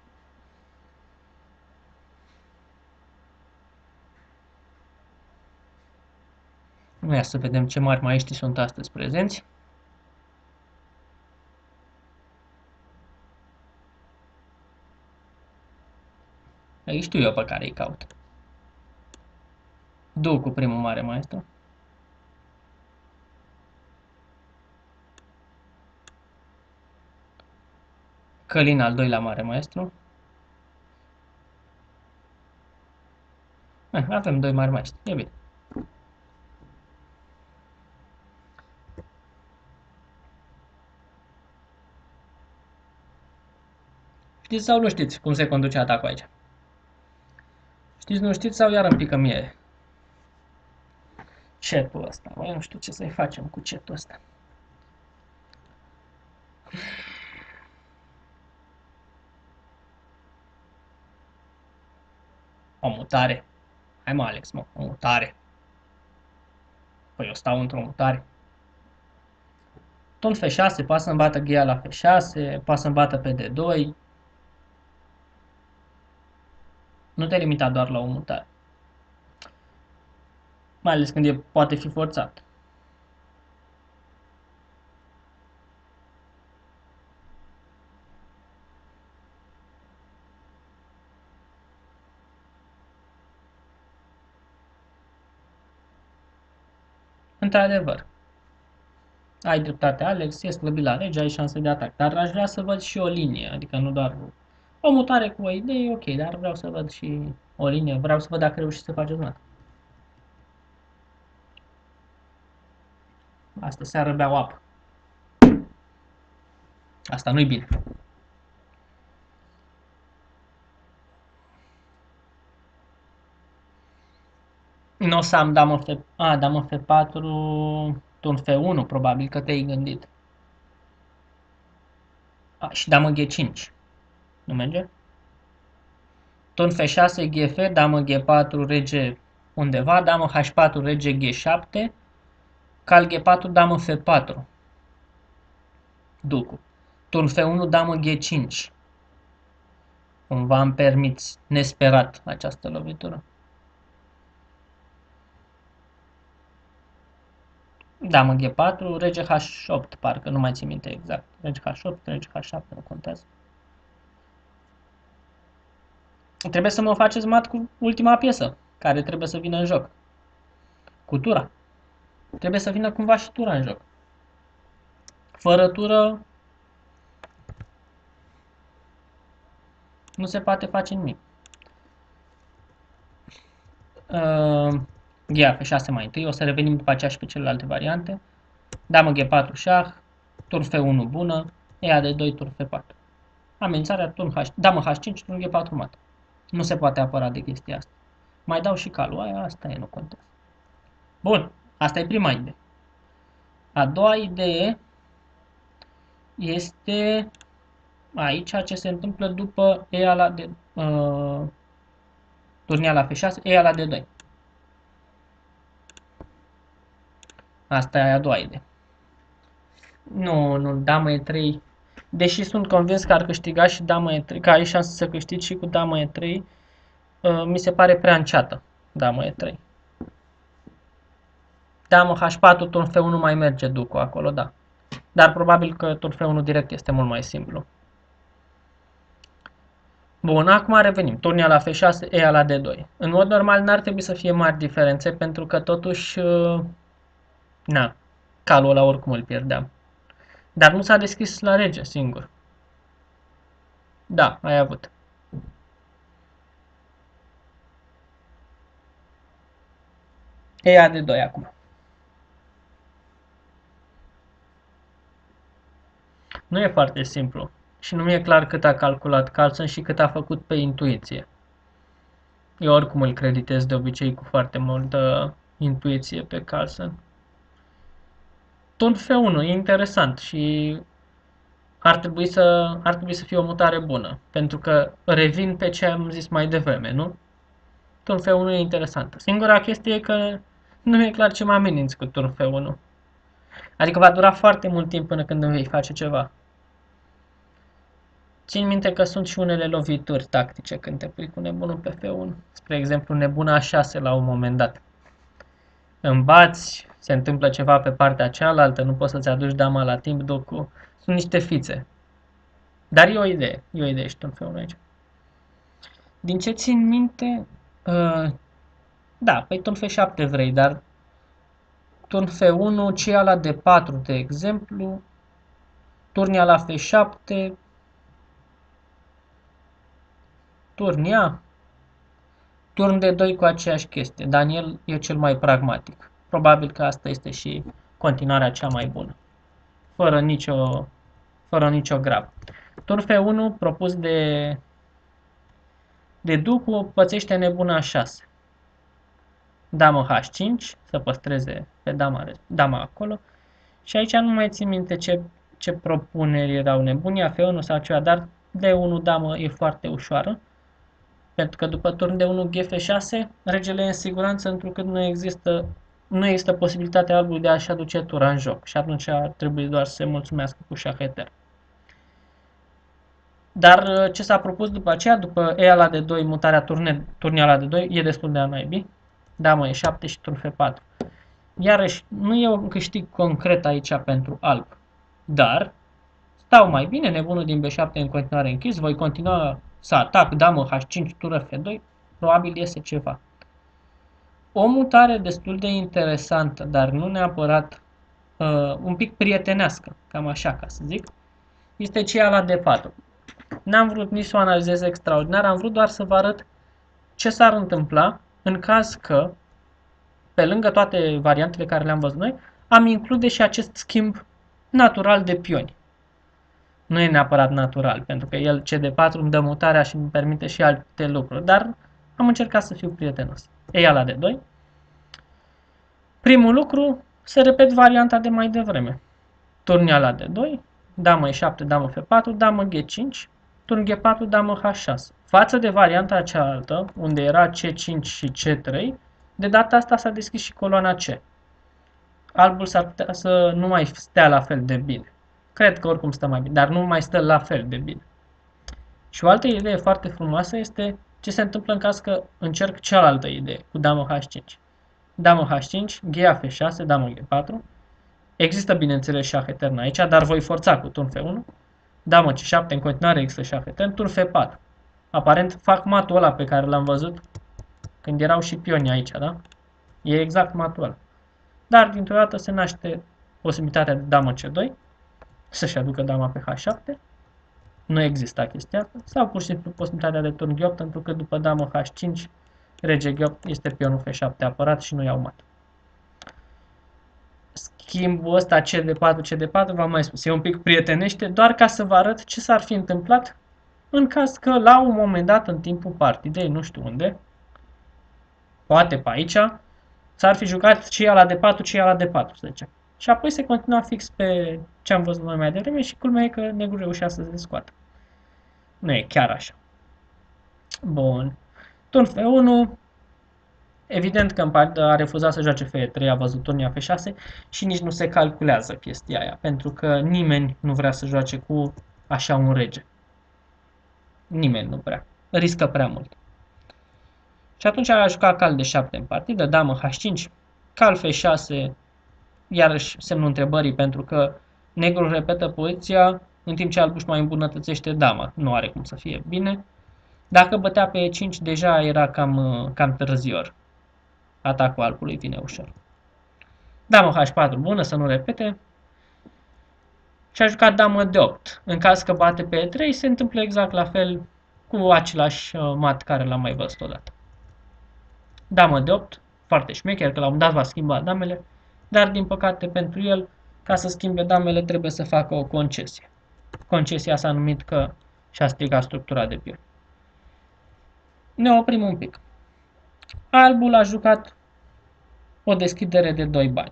Ia să vedem ce mari maestri sunt astăzi prezenți. Aici știu eu pe care îi caut. Du cu primul mare maestru. Călin al doilea mare maestru. Eh, avem doi mari maestri, e bine. Știți sau nu știți cum se conduce atacul aici? Știți, nu știți sau iar îmi pică mie chat-ul ăsta? Băi, nu știu ce să-i facem cu chat-ul ăsta. O mutare. Hai mă, Alex, mă, o mutare. Păi eu stau într-o mutare. Tot F șase, poate să-mi bată ghia la F șase, poate să-mi bată pe D doi. Nu te limita doar la o mutare. Mai ales când e, poate fi forțat. Într-adevăr, ai dreptate, Alex, e slăbit la rege, ai șanse de atac, dar aș vrea să văd și o linie, adică nu doar o mutare cu o idee, ok, dar vreau să văd și o linie, vreau să văd dacă reușiți să faceți una. Asta seară beau apă. Asta nu-i bine. Nu o să am damă F... A, damă F patru, turn F unu, probabil că te-ai gândit. A, și damă G cinci. Nu merge? Turn F șase, G F, damă G patru, rege undeva, damă H patru, rege G șapte, cal G patru, damă F patru. Ducul. Turn F unu, damă G cinci. Cumva îmi permiți nesperat această lovitură. Damă G patru, rege H opt, parcă nu mai țin minte exact. Rege H opt, rege H șapte, nu contează. Trebuie să mă faceți mat cu ultima piesă, care trebuie să vină în joc. Cu tura. Trebuie să vină cumva și tura în joc. Fără tură nu se poate face nimic. Uh, G F șase mai întâi, o să revenim după aceea și pe celelalte variante. Damă G patru șah, turn F unu bună, E A D doi, turn F patru. Amenințarea, turn H, damă H cinci, turn G patru mat. Nu se poate apăra de chestia asta. Mai dau și calul, aia, asta e, nu contează. Bun, asta e prima idee. A doua idee este aici ce se întâmplă după E A la D, uh, turnia la F șase, E A la D doi. Asta e a doua idee. Nu, nu, damă E trei. Deși sunt convins că ar câștiga și damă E trei, că ai șanse să câștigi și cu damă E trei, uh, mi se pare prea înceată damă E trei. Damă H patru, turn F unu mai merge ducul acolo, da. Dar probabil că turn F unu direct este mult mai simplu. Bun, acum revenim. Turnia la F șase, E A la D doi. În mod normal n-ar trebui să fie mari diferențe, pentru că totuși, uh, na, calul ăla oricum îl pierdeam. Dar nu s-a deschis la rege singur. Da, ai avut. E A D doi acum. Nu e foarte simplu. Și nu mi-e clar cât a calculat Carlsen și cât a făcut pe intuiție. Eu oricum îl creditez de obicei cu foarte multă intuiție pe Carlsen. Turn F unu, e interesant și ar trebui să, ar trebui să fie o mutare bună. Pentru că revin pe ce am zis mai devreme, nu? Turn F unu e interesant. Singura chestie e că nu mi-e clar ce mă ameninți cu turn F unu. Adică va dura foarte mult timp până când îmi vei face ceva. Țin minte că sunt și unele lovituri tactice când te pui cu nebunul pe F unu. Spre exemplu, nebuna A șase la un moment dat. Îmbați, se întâmplă ceva pe partea cealaltă, nu poți să-ți aduci dama la timp, ducul. Sunt niște fițe. Dar e o idee. E o idee și turn F unu aici. Din ce țin minte... Uh, da, păi turn F șapte vrei, dar turn F unu, ceea la D patru, de exemplu, turnia la F șapte, turnia, turn D doi cu aceeași chestie. Daniel e cel mai pragmatic. Probabil că asta este și continuarea cea mai bună. Fără nicio, fără nicio grabă. Turn F unu propus de, de ducul pățește nebuna A șase. Damă H cinci, să păstreze pe dama, dama acolo. Și aici nu mai țin minte ce, ce propuneri erau nebunia, F unu sau ceva, dar D unu damă e foarte ușoară. Pentru că după turn D unu G F șase, regele e în siguranță întrucât nu există, nu există posibilitatea albului de a-și aduce tura în joc. Și atunci ar trebui doar să se mulțumească cu șah eter. Dar ce s-a propus după aceea, după E A la D doi, mutarea turne, turnia la D doi, e destul de a naibii. damă e șapte și turn F patru. Iarăși, nu e un câștig concret aici pentru alb, dar stau mai bine, nebunul din B șapte în continuare închis, voi continua să atac damă H cinci, tură F doi, probabil iese ceva. O mutare destul de interesantă, dar nu neapărat uh, un pic prietenească, cam așa ca să zic, este cea la D patru. N-am vrut nici să o analizez extraordinar, am vrut doar să vă arăt ce s-ar întâmpla în caz că, pe lângă toate variantele care le-am văzut noi, am include și acest schimb natural de pioni. Nu e neapărat natural, pentru că el C D patru îmi dă mutarea și îmi permite și alte lucruri, dar am încercat să fiu prietenos. E la D doi. Primul lucru, să repet varianta de mai devreme. Turn la D doi, damă E șapte, damă F patru, damă G cinci, turn G patru, damă H șase. Față de varianta cealaltă, unde era C cinci și C trei, de data asta s-a deschis și coloana C. Albul s-ar putea să nu mai stea la fel de bine. Cred că oricum stă mai bine, dar nu mai stă la fel de bine. Și o altă idee foarte frumoasă este ce se întâmplă în caz că încerc cealaltă idee, cu damă H cinci. Damă H cinci, G F șase, damă G patru. Există, bineînțeles, șah etern aici, dar voi forța cu turn F unu. Damă C șapte, în continuare există șah etern, turn F patru. Aparent fac matul ăla pe care l-am văzut când erau și pionii aici, da? E exact matul ăla. Dar, dintr-o dată, se naște posibilitatea de damă C doi, să-și aducă dama pe H șapte. Nu exista chestia asta. Sau pur și simplu posibilitatea de turn G opt, pentru că după damă H cinci, rege G opt este pionul F șapte apărat și nu iau mat. Schimbul ăsta C D patru, C D patru, v-am mai spus, e un pic prietenește, doar ca să vă arăt ce s-ar fi întâmplat în caz că la un moment dat în timpul partidei, nu știu unde, poate pe aici, s-ar fi jucat ce ia la D patru, ce ia la D patru, să zicem. Și apoi se continua fix pe ce am văzut noi mai devreme și culmea e că negru reușea să se scoată. Nu e chiar așa. Bun. Turn F unu. Evident că în partidă a refuzat să joace F trei, a văzut turnia F șase și nici nu se calculează chestia aia, pentru că nimeni nu vrea să joace cu așa un rege. Nimeni nu vrea. Riscă prea mult. Și atunci a jucat cal D șapte în partidă, damă H cinci, cal F șase, iarăși semnul întrebării, pentru că negru repetă poziția, în timp ce albul își mai îmbunătățește dama. Nu are cum să fie bine. Dacă bătea pe E cinci, deja era cam, cam târzior. Atacul albului vine ușor. Damă H patru, bună, să nu repete. Și a jucat damă D opt. În caz că bate pe E trei, se întâmplă exact la fel cu același mat care l-am mai văzut odată. Damă D opt, foarte șmecher, că la un dat va schimba damele, dar din păcate pentru el, ca să schimbe damele, trebuie să facă o concesie. Concesia s-a numit că și-a stricat structura de pion. Ne oprim un pic. Albul a jucat o deschidere de doi bani.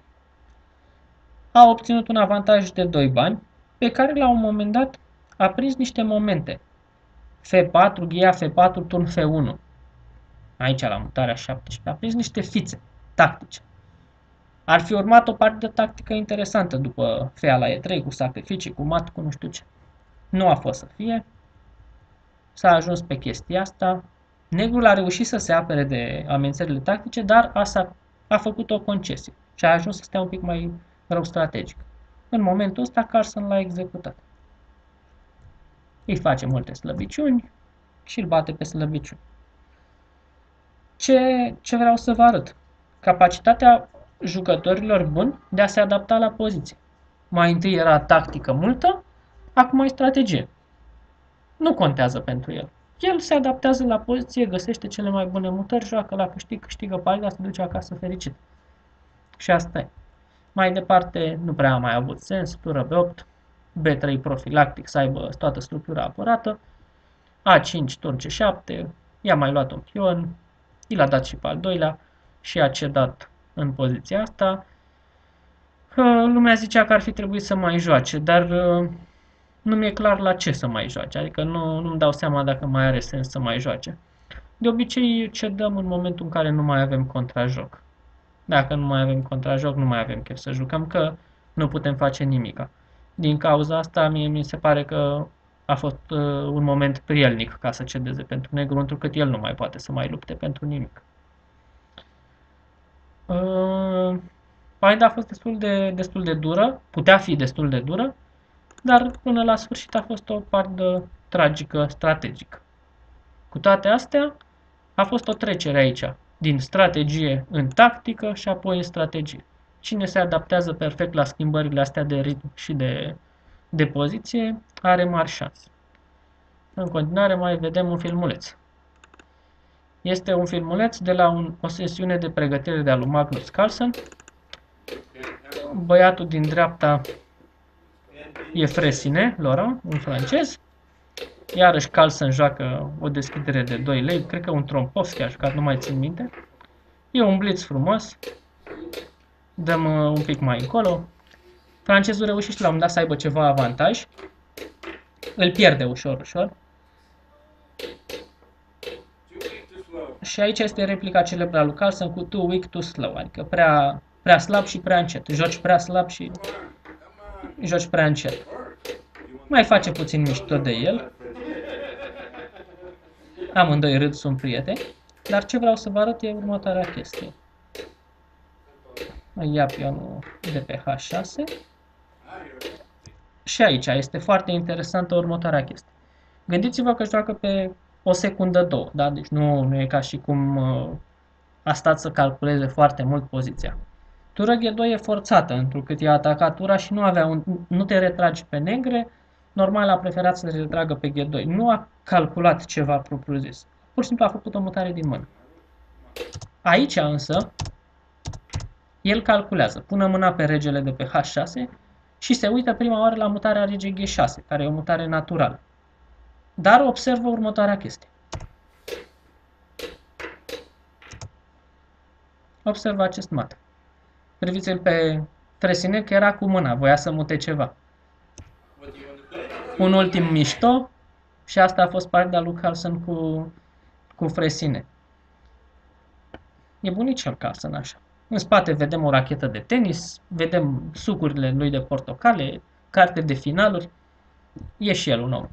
A obținut un avantaj de doi bani, pe care la un moment dat a prins niște momente. F patru, ghia F patru, turn F unu. Aici la mutarea șaptesprezece. A prins niște fițe tactice. Ar fi urmat o partidă tactică interesantă după F la E trei, cu sacrificii, cu mat, cu nu știu ce. Nu a fost să fie. S-a ajuns pe chestia asta. Negrul a reușit să se apere de amenințările tactice, dar a, a făcut o concesie și a ajuns să stea un pic mai rău strategic. În momentul ăsta, Carlsen l-a executat. Îi face multe slăbiciuni și îl bate pe slăbiciuni. Ce, ce vreau să vă arăt? Capacitatea jucătorilor buni de a se adapta la poziție. Mai întâi era tactică multă, acum e strategie. Nu contează pentru el. El se adaptează la poziție, găsește cele mai bune mutări, joacă la câștig, câștigă partida, se duce acasă fericit. Și asta e. Mai departe, nu prea a mai avut sens, tură B opt, B trei profilactic să aibă toată structura apărată, A cinci, turn C șapte, i-a mai luat un pion, i l-a dat și pe al doilea și a cedat în poziția asta. Lumea zicea că ar fi trebuit să mai joace, dar nu mi-e clar la ce să mai joace, adică nu, nu-mi dau seama dacă mai are sens să mai joace. De obicei cedăm în momentul în care nu mai avem contrajoc. Dacă nu mai avem contrajoc, nu mai avem chef să jucăm, că nu putem face nimica. Din cauza asta, mie mi se pare că a fost uh, un moment prielnic ca să cedeze pentru negru, întrucât el nu mai poate să mai lupte pentru nimic. Uh, partida a fost destul de, destul de dură, putea fi destul de dură, dar până la sfârșit a fost o partidă tragică, strategică. Cu toate astea, a fost o trecere aici, din strategie în tactică și apoi în strategie. Cine se adaptează perfect la schimbările astea de ritm și de, de poziție, are mari șanse. În continuare mai vedem un filmuleț. Este un filmuleț de la un, o sesiune de pregătire de-a lui Magnus Carlsen. Băiatul din dreapta e Fressinet, Laurent, un francez. Iarăși Carlsen joacă o deschidere de doi lei, cred că un Trompovski a jucat, nu mai țin minte. E un blitz frumos. Dăm uh, un pic mai încolo. Francezul reușește la un dat să aibă ceva avantaj. Îl pierde ușor, ușor. Și aici este replica celebră a lui Carlsen cu too weak, too slow, adică prea, prea slab și prea încet. Joci prea slab și joci prea încet. Mai face puțin mișto de el. Amândoi râd, sunt prieteni. Dar ce vreau să vă arăt e următoarea chestie. Ia pionul de pe H șase. Și aici este foarte interesantă următoarea chestie. Gândiți-vă că joacă pe o secundă, două, da? Deci nu, nu e ca și cum uh, a stat să calculeze foarte mult poziția. Tura G doi e forțată, întrucât i-a atacat tura și nu, avea un, nu te retragi pe negre, normal a preferat să te retragă pe G doi. Nu a calculat ceva propriu-zis. Pur și simplu a făcut o mutare din mână. Aici însă, el calculează, pune mâna pe regele de pe H șase și se uită prima oară la mutarea rege G șase, care e o mutare naturală. Dar observă următoarea chestie. Observă acest mat. Priviți-l pe Fressinet că era cu mâna, voia să mute ceva. Un ultim mișto și asta a fost partea lui Carlsen cu, cu Fressinet. E bunicel Carlsen așa. În spate vedem o rachetă de tenis, vedem sucurile lui de portocale, carte de finaluri. E și el un om.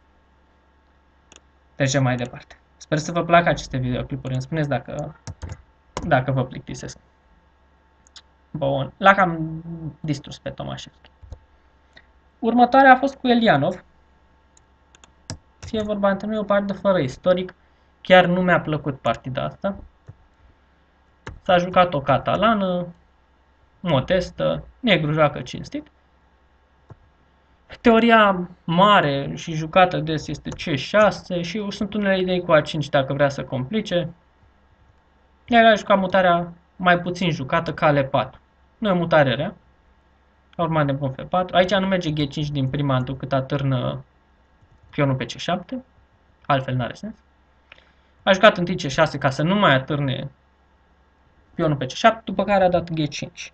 Trecem mai departe. Sper să vă placă aceste videoclipuri. Îmi spuneți dacă, dacă vă plictisesc. Bun. L-a cam distrus pe Tomașevski. Următoarea a fost cu Elianov. Fie vorba între noi o partidă fără istoric. Chiar nu mi-a plăcut partida asta. S-a jucat o catalană, modestă, negru joacă cinstit. Teoria mare și jucată des este C șase și sunt unele idei cu A cinci dacă vrea să complice. Iar a jucat mutarea mai puțin jucată, cale patru. Nu e mutare rea. Urma de bun F patru. Aici nu merge G cinci din prima, întrucât atârnă pionul pe C șapte. Altfel n-are sens. A jucat întâi C șase ca să nu mai atârne pionul pe C șapte, după care a dat G cinci.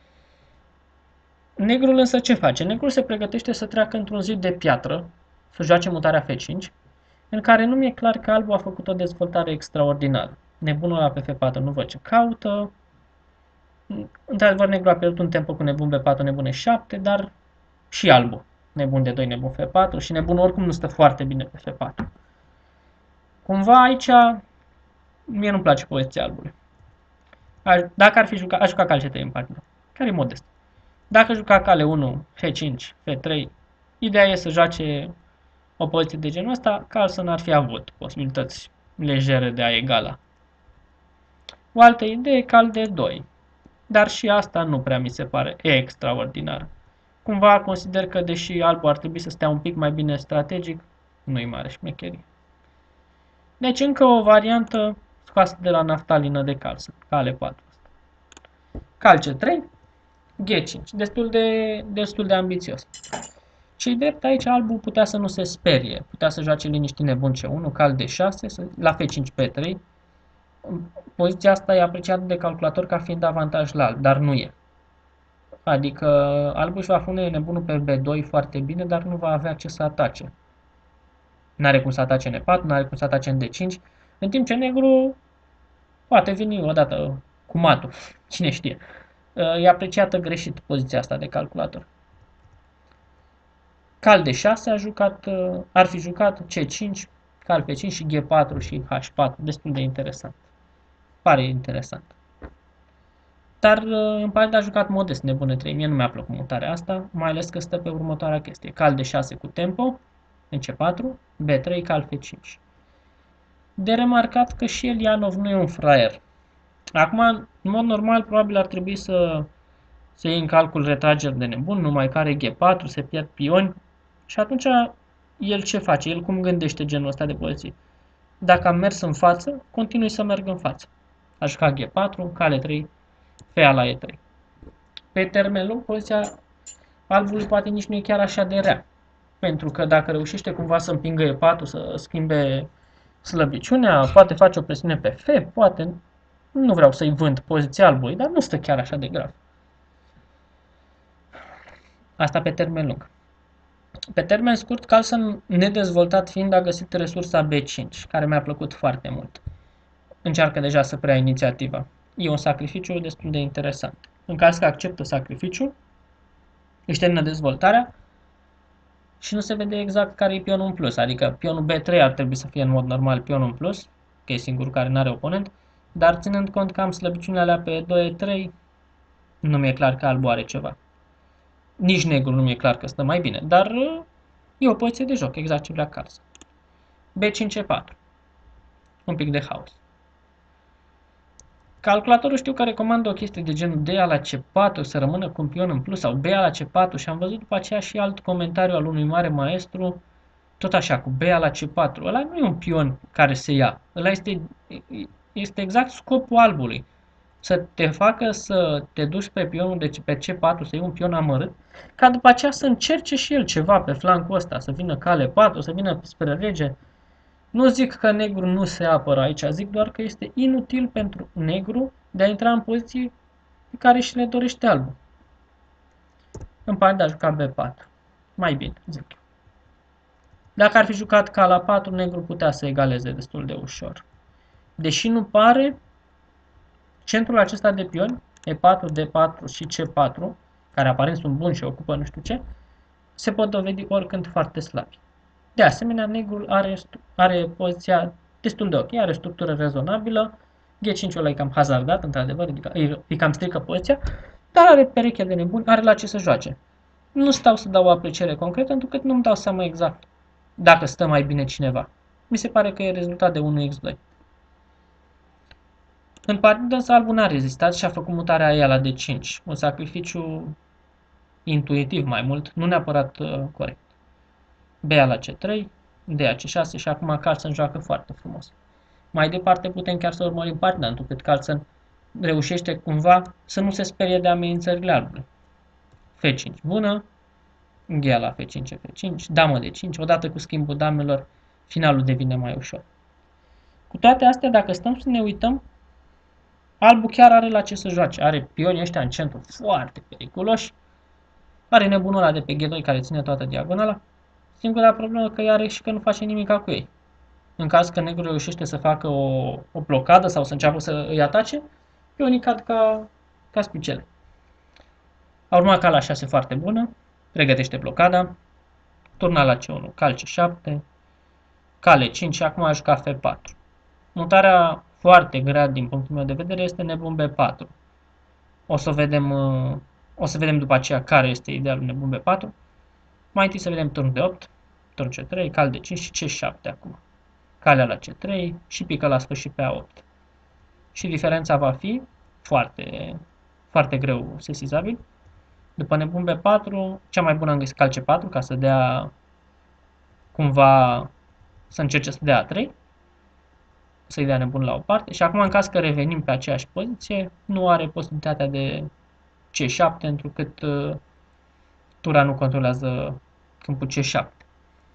Negrul însă ce face? Negrul se pregătește să treacă într-un zid de piatră, să joace mutarea F cinci, în care nu mi-e clar că albul a făcut o dezvoltare extraordinară. Nebunul la pe F patru nu văd ce caută. Într-adevăr, negru a pierdut un tempo cu nebun B patru, nebun E șapte, dar și albul. Nebun D doi, nebun F patru și nebunul oricum nu stă foarte bine pe F patru. Cumva aici, mie nu-mi place poziția albului. Dacă ar fi jucat, aș juca cal C trei în partidă, care e modest. Dacă juca cale unu, F cinci, F trei, ideea e să joace o poziție de genul ăsta, Carlsen ar fi avut posibilități legere de a egala. O altă idee, cal D doi, dar și asta nu prea mi se pare extraordinar. Cumva consider că deși albul ar trebui să stea un pic mai bine strategic, nu-i mare șmecherie. Deci încă o variantă scoasă de la naftalină de Carlsen, cale patru. Cal C trei, G cinci, destul de, destul de ambițios. Și drept aici albul putea să nu se sperie, putea să joace liniștit nebun C unu, cal D șase, la F cinci P trei. Poziția asta e apreciată de calculator ca fiind avantaj la alb, dar nu e. Adică albul își va pune nebunul pe B doi foarte bine, dar nu va avea ce să atace. N-are cum să atace N patru, n-are cum să atace în D cinci, în timp ce negru poate veni odată cu matul, cine știe. E apreciată greșit poziția asta de calculator. Cal D șase a jucat, ar fi jucat C cinci, cal F cinci și G patru și H patru, destul de interesant. Pare interesant. Dar în partida a jucat modest nebune trei. Mie nu mi-a plăcut mutarea asta, mai ales că stă pe următoarea chestie. Cal de șase cu tempo, în C patru, B trei, cal F cinci. De remarcat că și Elianov nu e un fraier. Acum, în mod normal, probabil ar trebui să se iei în calcul retrageri de nebun, numai care G patru, se pierd pioni. Și atunci, el ce face? El cum gândește genul ăsta de poziții? Dacă am mers în față, continui să merg în față. Aș juca G patru, cale trei, F A la E trei. Pe termen lung, poziția albului poate nici nu e chiar așa de rea. Pentru că dacă reușește cumva să împingă E patru, să schimbe slăbiciunea, poate face o presiune pe F, poate, nu vreau să-i vând poziția albului, dar nu stă chiar așa de grav. Asta pe termen lung. Pe termen scurt, Carlsen, nedezvoltat fiind, a găsit resursa B cinci, care mi-a plăcut foarte mult. Încearcă deja să preia inițiativa. E un sacrificiu destul de interesant. În caz că acceptă sacrificiul, își termină dezvoltarea și nu se vede exact care e pionul în plus. Adică pionul B trei ar trebui să fie în mod normal pionul în plus, că e singurul care nu are oponent, dar ținând cont că am slăbiciunile alea pe E doi, E trei, nu mi-e clar că albul are ceva. Nici negru nu mi-e clar că stă mai bine, dar e o poziție de joc, exact ce vrea Carlsen. B cinci, E patru. Un pic de haos. Calculatorul știu că recomandă o chestie de genul D la C patru să rămână cu un pion în plus sau B la C patru și am văzut după aceea și alt comentariu al unui mare maestru, tot așa, cu B la C patru. Ăla nu e un pion care se ia, ăla este, este exact scopul albului. Să te facă să te duci pe pionul de pe C patru, să iei un pion amărât, ca după aceea să încerce și el ceva pe flancul ăsta, să vină cale patru, să vină spre rege. Nu zic că negru nu se apără aici, zic doar că este inutil pentru negru de a intra în poziții pe care și le dorește albul. În parte de a juca B patru. Mai bine, zic. Dacă ar fi jucat ca la patru, negru putea să egaleze destul de ușor. Deși nu pare, centrul acesta de pioni, E patru, D patru și C patru, care aparent sunt buni și ocupă nu știu ce, se pot dovedi oricând foarte slabi. De asemenea, negrul are, are poziția destul de ok, are o structură rezonabilă, G cinci-ul e cam hazardat, într-adevăr, îi, îi cam strică poziția, dar are pereche de nebuni, are la ce să joace. Nu stau să dau o apreciere concretă, pentru că nu-mi dau seama exact dacă stă mai bine cineva. Mi se pare că e rezultat de unu pe doi. În partidă însă albul n-a rezistat și a făcut mutarea aia la D cinci, un sacrificiu intuitiv mai mult, nu neapărat uh, corect. B la C trei, D la C șase și acum Carlsen joacă foarte frumos. Mai departe putem chiar să urmărim partida, întrucât Carlsen reușește cumva să nu se sperie de amenințările albului. F cinci bună, G la F cinci, F cinci, damă de cinci, odată cu schimbul damelor, finalul devine mai ușor. Cu toate astea, dacă stăm să ne uităm, albul chiar are la ce să joace. Are pionii ăștia în centru foarte periculoși, are nebunul ăla de pe G doi care ține toată diagonala. Singura problemă că are și că nu face nimic cu ei. În caz că negru reușește să facă o, o blocadă sau să înceapă să îi atace, pionii cad ca, ca spicele. A urmat cal la șase foarte bună, pregătește blocada, turna la C unu, cal C șapte, cale cinci și acum a jucat F patru. Mutarea foarte grea din punctul meu de vedere este nebun B patru. O să vedem, o să vedem după aceea care este idealul nebun B patru. Mai întâi să vedem turn de opt, turn C trei, cal de cinci și C șapte acum. Calea la C trei și pică la sfârșit pe A opt. Și diferența va fi foarte, foarte greu sesizabil. După nebun B patru, cea mai bună am găsit cal C patru ca să dea cumva să încerce să dea A trei. Să-i dea nebun la o parte. Și acum în caz că revenim pe aceeași poziție, nu are posibilitatea de C șapte, întrucât uh, tura nu controlează câmpul C șapte.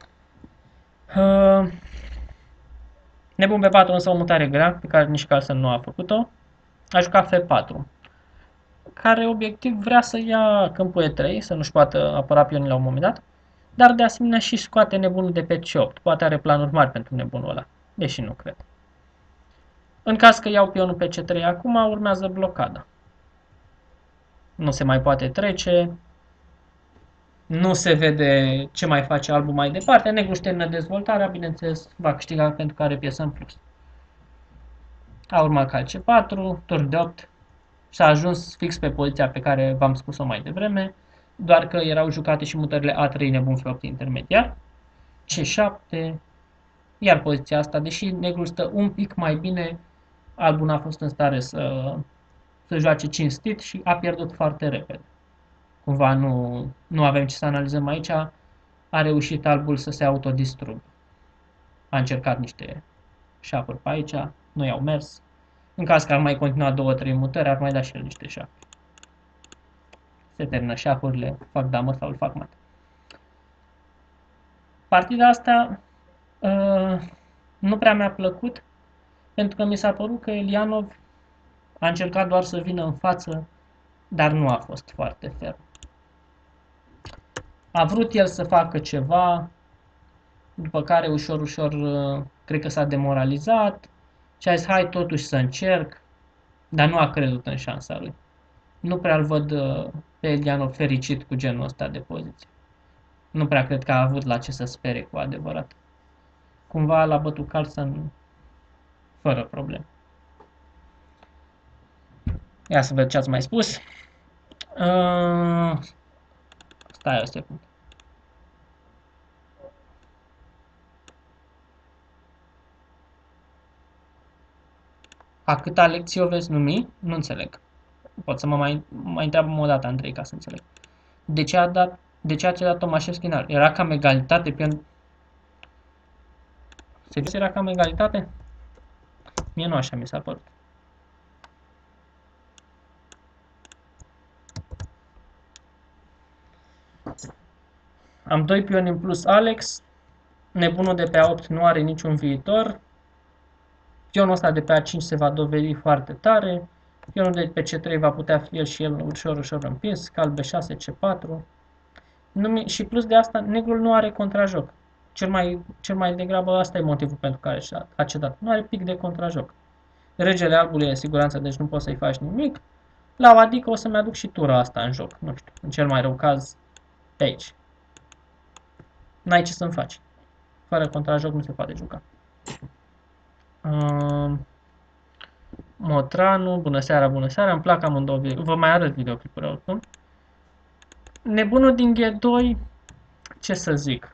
Uh, Nebun B patru însă o mutare grea, pe care nici Carlsen nu a făcut-o. A jucat F patru, care obiectiv vrea să ia câmpul E trei, să nu-și poată apăra pionii la un moment dat, dar de asemenea și scoate nebunul de pe C opt. Poate are planuri mari pentru nebunul ăla, deși nu cred. În caz că iau pionul pe C trei acum, urmează blocada. Nu se mai poate trece. Nu se vede ce mai face albul mai departe. Negru își termină dezvoltarea, bineînțeles, va câștiga pentru că are piesă în plus. A urmat cal C patru, turn de opt, S-a ajuns fix pe poziția pe care v-am spus-o mai devreme, doar că erau jucate și mutările A trei nebun F opt intermediar, C șapte, iar poziția asta, deși negrul stă un pic mai bine, albul n-a fost în stare să, să joace cinstit și a pierdut foarte repede. Cumva nu, nu avem ce să analizăm aici, a reușit albul să se autodistrugă. A încercat niște șapuri pe aici, nu i-au mers. În caz că ar mai continua două trei mutări, ar mai da și el niște șapuri. Se termină șahurile, fac damă sau îl fac mat. Partida asta uh, nu prea mi-a plăcut, pentru că mi s-a părut că Elianov a încercat doar să vină în față, dar nu a fost foarte ferm. A vrut el să facă ceva, după care ușor, ușor, cred că s-a demoralizat și a zis, hai totuși să încerc, dar nu a crezut în șansa lui. Nu prea îl văd pe Elianov fericit cu genul ăsta de poziție. Nu prea cred că a avut la ce să spere cu adevărat. Cumva l-a bătut Carlsen fără probleme. Ia să văd ce ați mai spus. Uh, stai o secundă. A câta lecție o veți numi? Nu înțeleg. Pot să mă mai, mai întreabă o dată, Andrei, ca să înțeleg. De ce a dat, de ce a cedat Tomașevski în alt? Era cam egalitate? Pion... Serios era cam egalitate? Mie nu așa mi s-a părut. Am doi pioni în plus Alex. Nebunul de pe A opt nu are niciun viitor. Pionul ăsta de pe A cinci se va dovedi foarte tare. Pionul de pe C trei va putea fi el și el ușor, ușor împins. Cal B șase, C patru. Nu, și plus de asta, negrul nu are contrajoc. Cel mai, cel mai degrabă asta e motivul pentru care a cedat. Nu are pic de contrajoc. Regele albului e în siguranță, deci nu poți să-i faci nimic. La o adică o să-mi aduc și tura asta în joc. Nu știu, în cel mai rău caz, pe aici. N-ai ce să-mi faci. Fără contrajoc nu se poate juca. Um, Motranu, bună seara, bună seara, îmi plac amândouă video. Vă mai arăt videoclipuri oricum. Nebunul din G doi, ce să zic?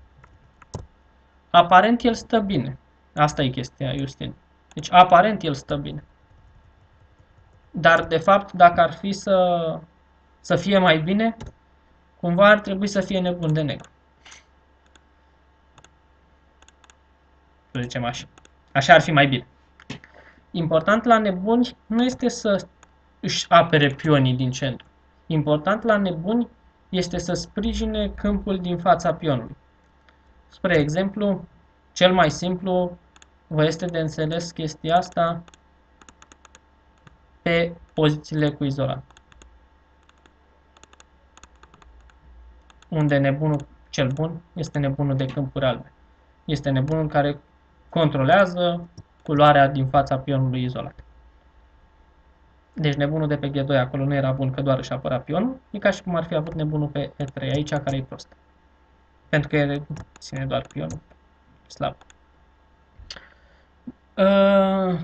Aparent el stă bine. Asta e chestia, Justin. Deci aparent el stă bine. Dar de fapt, dacă ar fi să, să fie mai bine, cumva ar trebui să fie nebun de negru. Să zicem așa. Așa ar fi mai bine. Important la nebuni nu este să își apere pionii din centru. Important la nebuni este să sprijine câmpul din fața pionului. Spre exemplu, cel mai simplu vă este de înțeles chestia asta pe pozițiile cu izolat. Unde nebunul cel bun este nebunul de câmpuri albe. Este nebunul care controlează culoarea din fața pionului izolat. Deci nebunul de pe G doi acolo nu era bun că doar își apăra pionul. E ca și cum ar fi avut nebunul pe E trei aici, care e prost. Pentru că el ține doar pionul slab. Uh,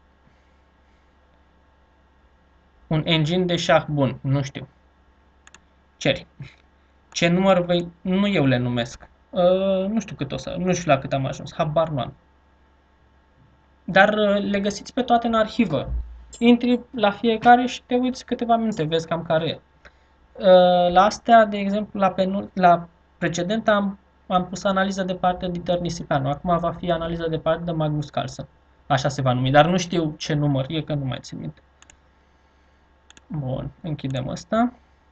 un engine de șah bun, nu știu. Ceri. Ce număr vei... Nu eu le numesc. Uh, nu știu cât o să... Nu știu la cât am ajuns. Habar nu am. Dar uh, le găsiți pe toate în arhivă. Intri la fiecare și te uiți câteva minute, vezi cam care e. Uh, la astea, de exemplu, la, penul, la precedent am, am pus analiză de parte de Dieter Nisipeanu. Acum va fi analiză de parte de Magnus Carlsen. Așa se va numi, dar nu știu ce număr e, că nu mai țin minte. Bun, închidem asta.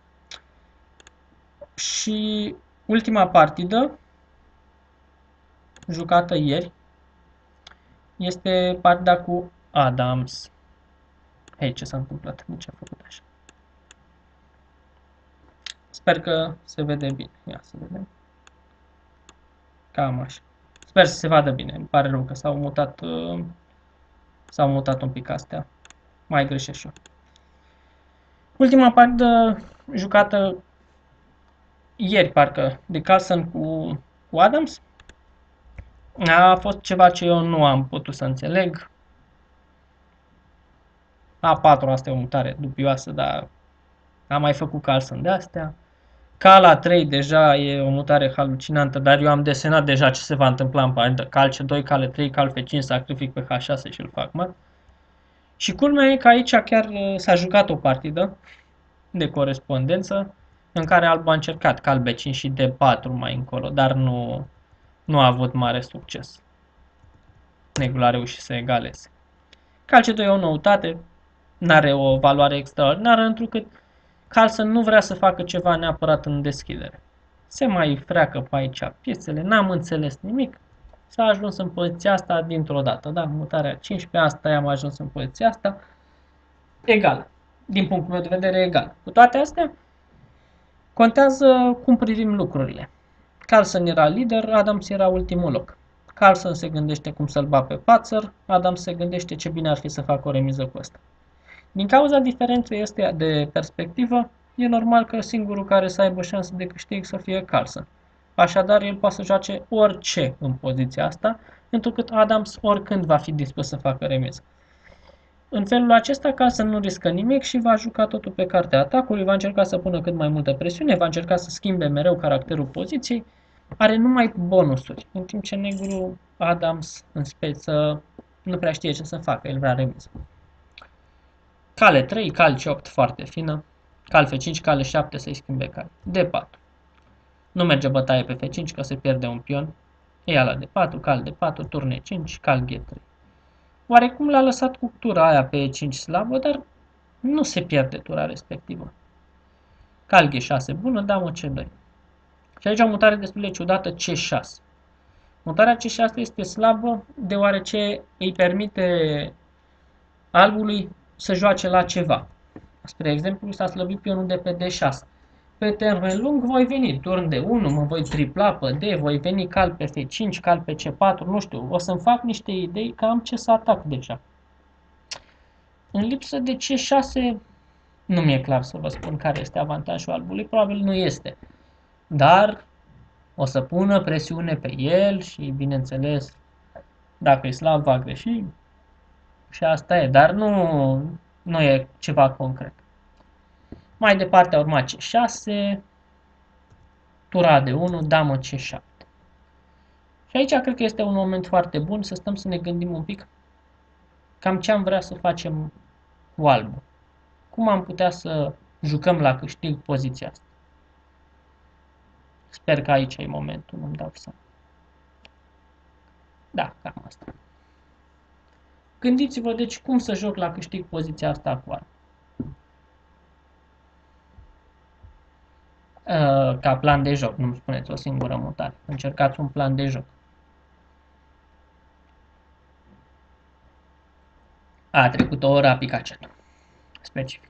Și ultima partidă, jucată ieri, este partida cu Adams. Hei, ce s-a întâmplat? De ce a făcut așa? Sper că se vede bine. Ia să vedem. Cam așa. Sper să se vadă bine. Îmi pare rău că s-au mutat, uh, s-au mutat un pic astea. Mai greșesc și eu. Ultima partidă jucată ieri, parcă, de Carlsen cu, cu Adams, a fost ceva ce eu nu am putut să înțeleg. A patru, asta e o mutare dubioasă, dar am mai făcut Carlsen de astea. Cal A trei deja e o mutare halucinantă, dar eu am desenat deja ce se va întâmpla în partidă. Cal C doi, Cal E trei, Cal F cinci, sacrific pe H șase și îl fac mat. Și culmea e că aici chiar s-a jucat o partidă de corespondență în care alb a încercat Cal B cinci și D patru mai încolo, dar nu, nu a avut mare succes. Negru a reușit să egaleze. Cal C doi e o noutate, nu are o valoare extraordinară, întrucât Carlsen nu vrea să facă ceva neapărat în deschidere. Se mai freacă pe aici piețele, n-am înțeles nimic, s-a ajuns în poziția asta dintr-o dată, da, mutarea cincisprezece, asta am ajuns în poziția asta, egal, din punctul meu de vedere egal. Cu toate astea, contează cum privim lucrurile. Carlsen era lider, Adams era ultimul loc. Carlsen se gândește cum să-l ba pe Patzer, Adams se gândește ce bine ar fi să facă o remiză cu ăsta. Din cauza diferenței astea de perspectivă, e normal că singurul care să aibă șanse de câștig să fie Carlsen. Așadar, el poate să joace orice în poziția asta, întrucât Adams oricând va fi dispus să facă remiză. În felul acesta, Carlsen nu riscă nimic și va juca totul pe cartea atacului, va încerca să pună cât mai multă presiune, va încerca să schimbe mereu caracterul poziției, are numai bonusuri, în timp ce negru Adams în speță nu prea știe ce să facă, el vrea remiză. Cal E trei, Cal C opt foarte fină, Cal F cinci, Cal E șapte să-i schimbe cal. D patru. Nu merge bătaie pe F cinci că se pierde un pion. Ia la D patru, Cal D patru, turn E cinci, Cal G trei. Oarecum l-a lăsat cu tura aia pe E cinci slabă, dar nu se pierde tura respectivă. Cal G șase bună, damă C doi. Și aici o mutare destul de ciudată C șase. Mutarea C șase este slabă deoarece îi permite albului să joace la ceva. Spre exemplu, s-a slăbit pionul de pe D șase. Pe termen lung voi veni turn de unu, mă voi tripla pe D, voi veni cal pe F cinci, cal pe C patru, nu știu, o să-mi fac niște idei că am ce să atac deja. În lipsă de C șase, nu mi-e clar să vă spun care este avantajul albului, probabil nu este. Dar o să pună presiune pe el și, bineînțeles, dacă e slab, va greși. Și asta e, dar nu, nu e ceva concret. Mai departe a urmat C șase, tura de unu, damă C șapte. Și aici cred că este un moment foarte bun să stăm să ne gândim un pic cam ce am vrea să facem cu albul. Cum am putea să jucăm la câștig poziția asta. Sper că aici e momentul, nu-mi dau seama. Da, cam asta. Gândiți-vă deci cum să joc la câștig poziția asta cu albul. Uh, ca plan de joc, nu-mi spuneți o singură mutare. Încercați un plan de joc. A trecut o oră, a picat chatul. Specific.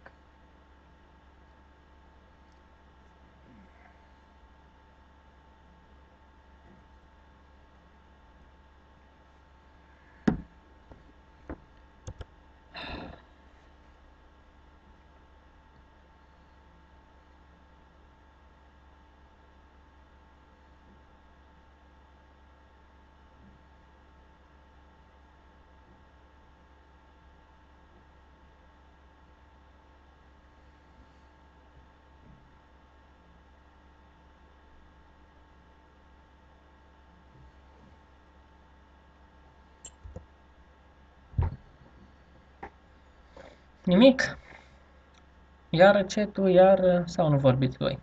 Nimic? Iar chatul, iar... sau nu vorbiți voi?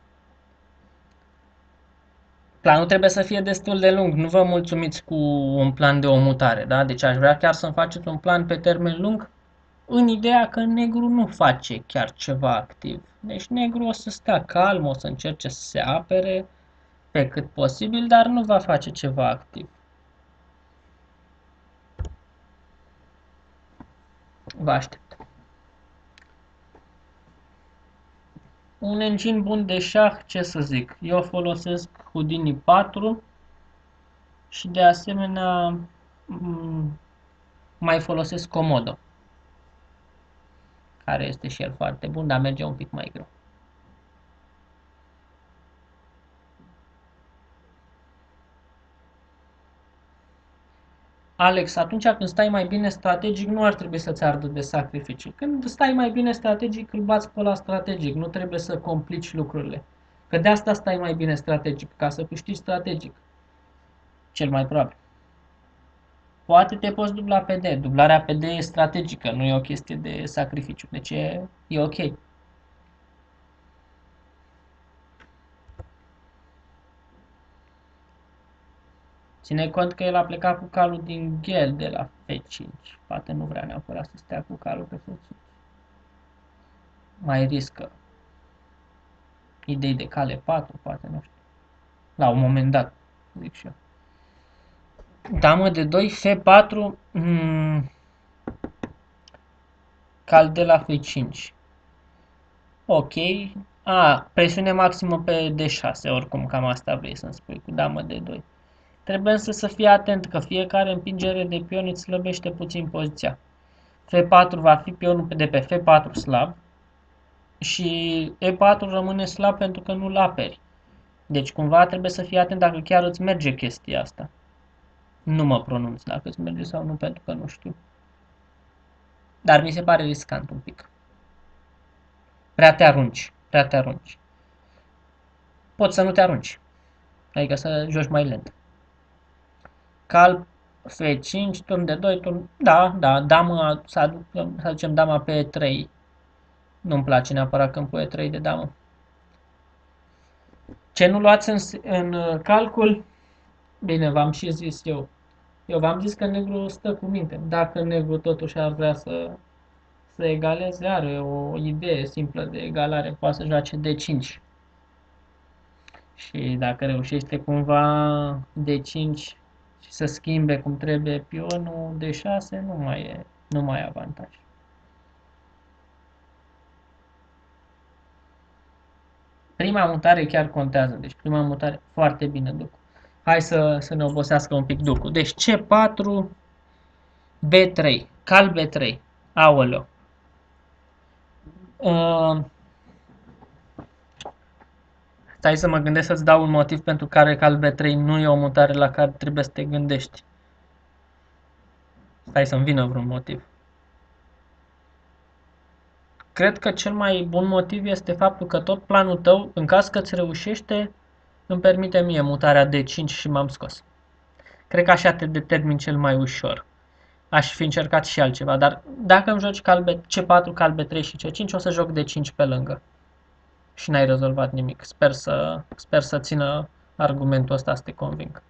Planul trebuie să fie destul de lung, nu vă mulțumiți cu un plan de o mutare, da? Deci aș vrea chiar să-mi faceți un plan pe termen lung în ideea că negru nu face chiar ceva activ. Deci negru o să stea calm, o să încerce să se apere pe cât posibil, dar nu va face ceva activ. Vă aștept. Un engine bun de șah, ce să zic? Eu folosesc Houdini patru și de asemenea mai folosesc Komodo, care este și el foarte bun, dar merge un pic mai greu. Alex, atunci când stai mai bine strategic, nu ar trebui să-ți ardă de sacrificii. Când stai mai bine strategic, îl bați pe la strategic. Nu trebuie să complici lucrurile. Că de asta stai mai bine strategic, ca să câștigi strategic. Cel mai probabil. Poate te poți dubla pe D. Dublarea pe D e strategică, nu e o chestie de sacrificiu. Deci e, e ok. Ține cont că el a plecat cu calul din ghel de la F cinci. Poate nu vrea neapărat să stea cu calul pe F cinci. Mai riscă. Idei de cale patru, poate, nu știu. La un moment dat, zic și eu. Damă de doi, F patru, mm, cal de la F cinci. Ok. A, presiune maximă pe D șase, oricum cam asta vrei să-mi spui, cu damă de doi. Trebuie însă să fii atent că fiecare împingere de pion îți slăbește puțin poziția. F patru va fi pionul de pe F patru slab și E patru rămâne slab pentru că nu-l aperi. Deci cumva trebuie să fii atent dacă chiar îți merge chestia asta. Nu mă pronunț dacă îți merge sau nu, pentru că nu știu. Dar mi se pare riscant un pic. Prea te arunci, prea te arunci. Poți să nu te arunci. Adică să joci mai lent. Cal F cinci, turn de doi, turn... Da, da, damă, să, aduc, să aducem dama pe E trei. Nu-mi place neapărat câmpul E trei de damă. Ce nu luați în, în calcul? Bine, v-am și zis eu. Eu v-am zis că negru stă cu minte. Dacă negru totuși ar vrea să, să egaleze, are o idee simplă de egalare. Poate să joace D cinci. Și dacă reușește cumva D cinci și să schimbe cum trebuie pionul, D șase nu mai e, nu mai e avantaj. Prima mutare chiar contează, deci prima mutare foarte bine duc. Hai să, să ne obosească un pic ducul. Deci C patru, B trei, cal B trei, aoleo. Uh, stai să mă gândesc să-ți dau un motiv pentru care cal B trei nu e o mutare la care trebuie să te gândești. Stai să-mi vină vreun motiv. Cred că cel mai bun motiv este faptul că tot planul tău, în caz că îți reușește, îmi permite mie mutarea D cinci și m-am scos. Cred că așa te determin cel mai ușor. Aș fi încercat și altceva, dar dacă îmi joci cal C patru, cal B trei și C cinci, o să joc D cinci pe lângă. Și n-ai rezolvat nimic. Sper să, sper să țină argumentul ăsta, să te conving.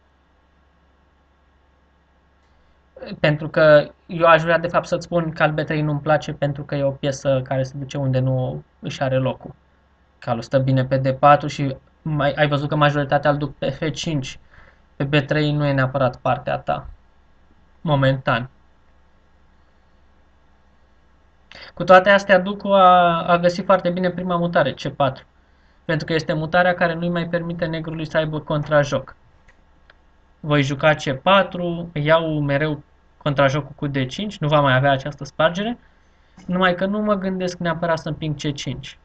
Pentru că eu aș vrea de fapt să-ți spun cal B trei nu-mi place pentru că e o piesă care se duce unde nu își are locul. Calul stă bine pe D patru și mai, ai văzut că majoritatea îl duc pe F cinci. Pe B trei nu e neapărat partea ta. Momentan. Cu toate astea, Ducu a, a găsit foarte bine prima mutare, C patru. Pentru că este mutarea care nu-i mai permite negrului să aibă contrajoc. Voi juca C patru, iau mereu contrajocul cu D cinci, nu va mai avea această spargere, numai că nu mă gândesc neapărat să împing C cinci.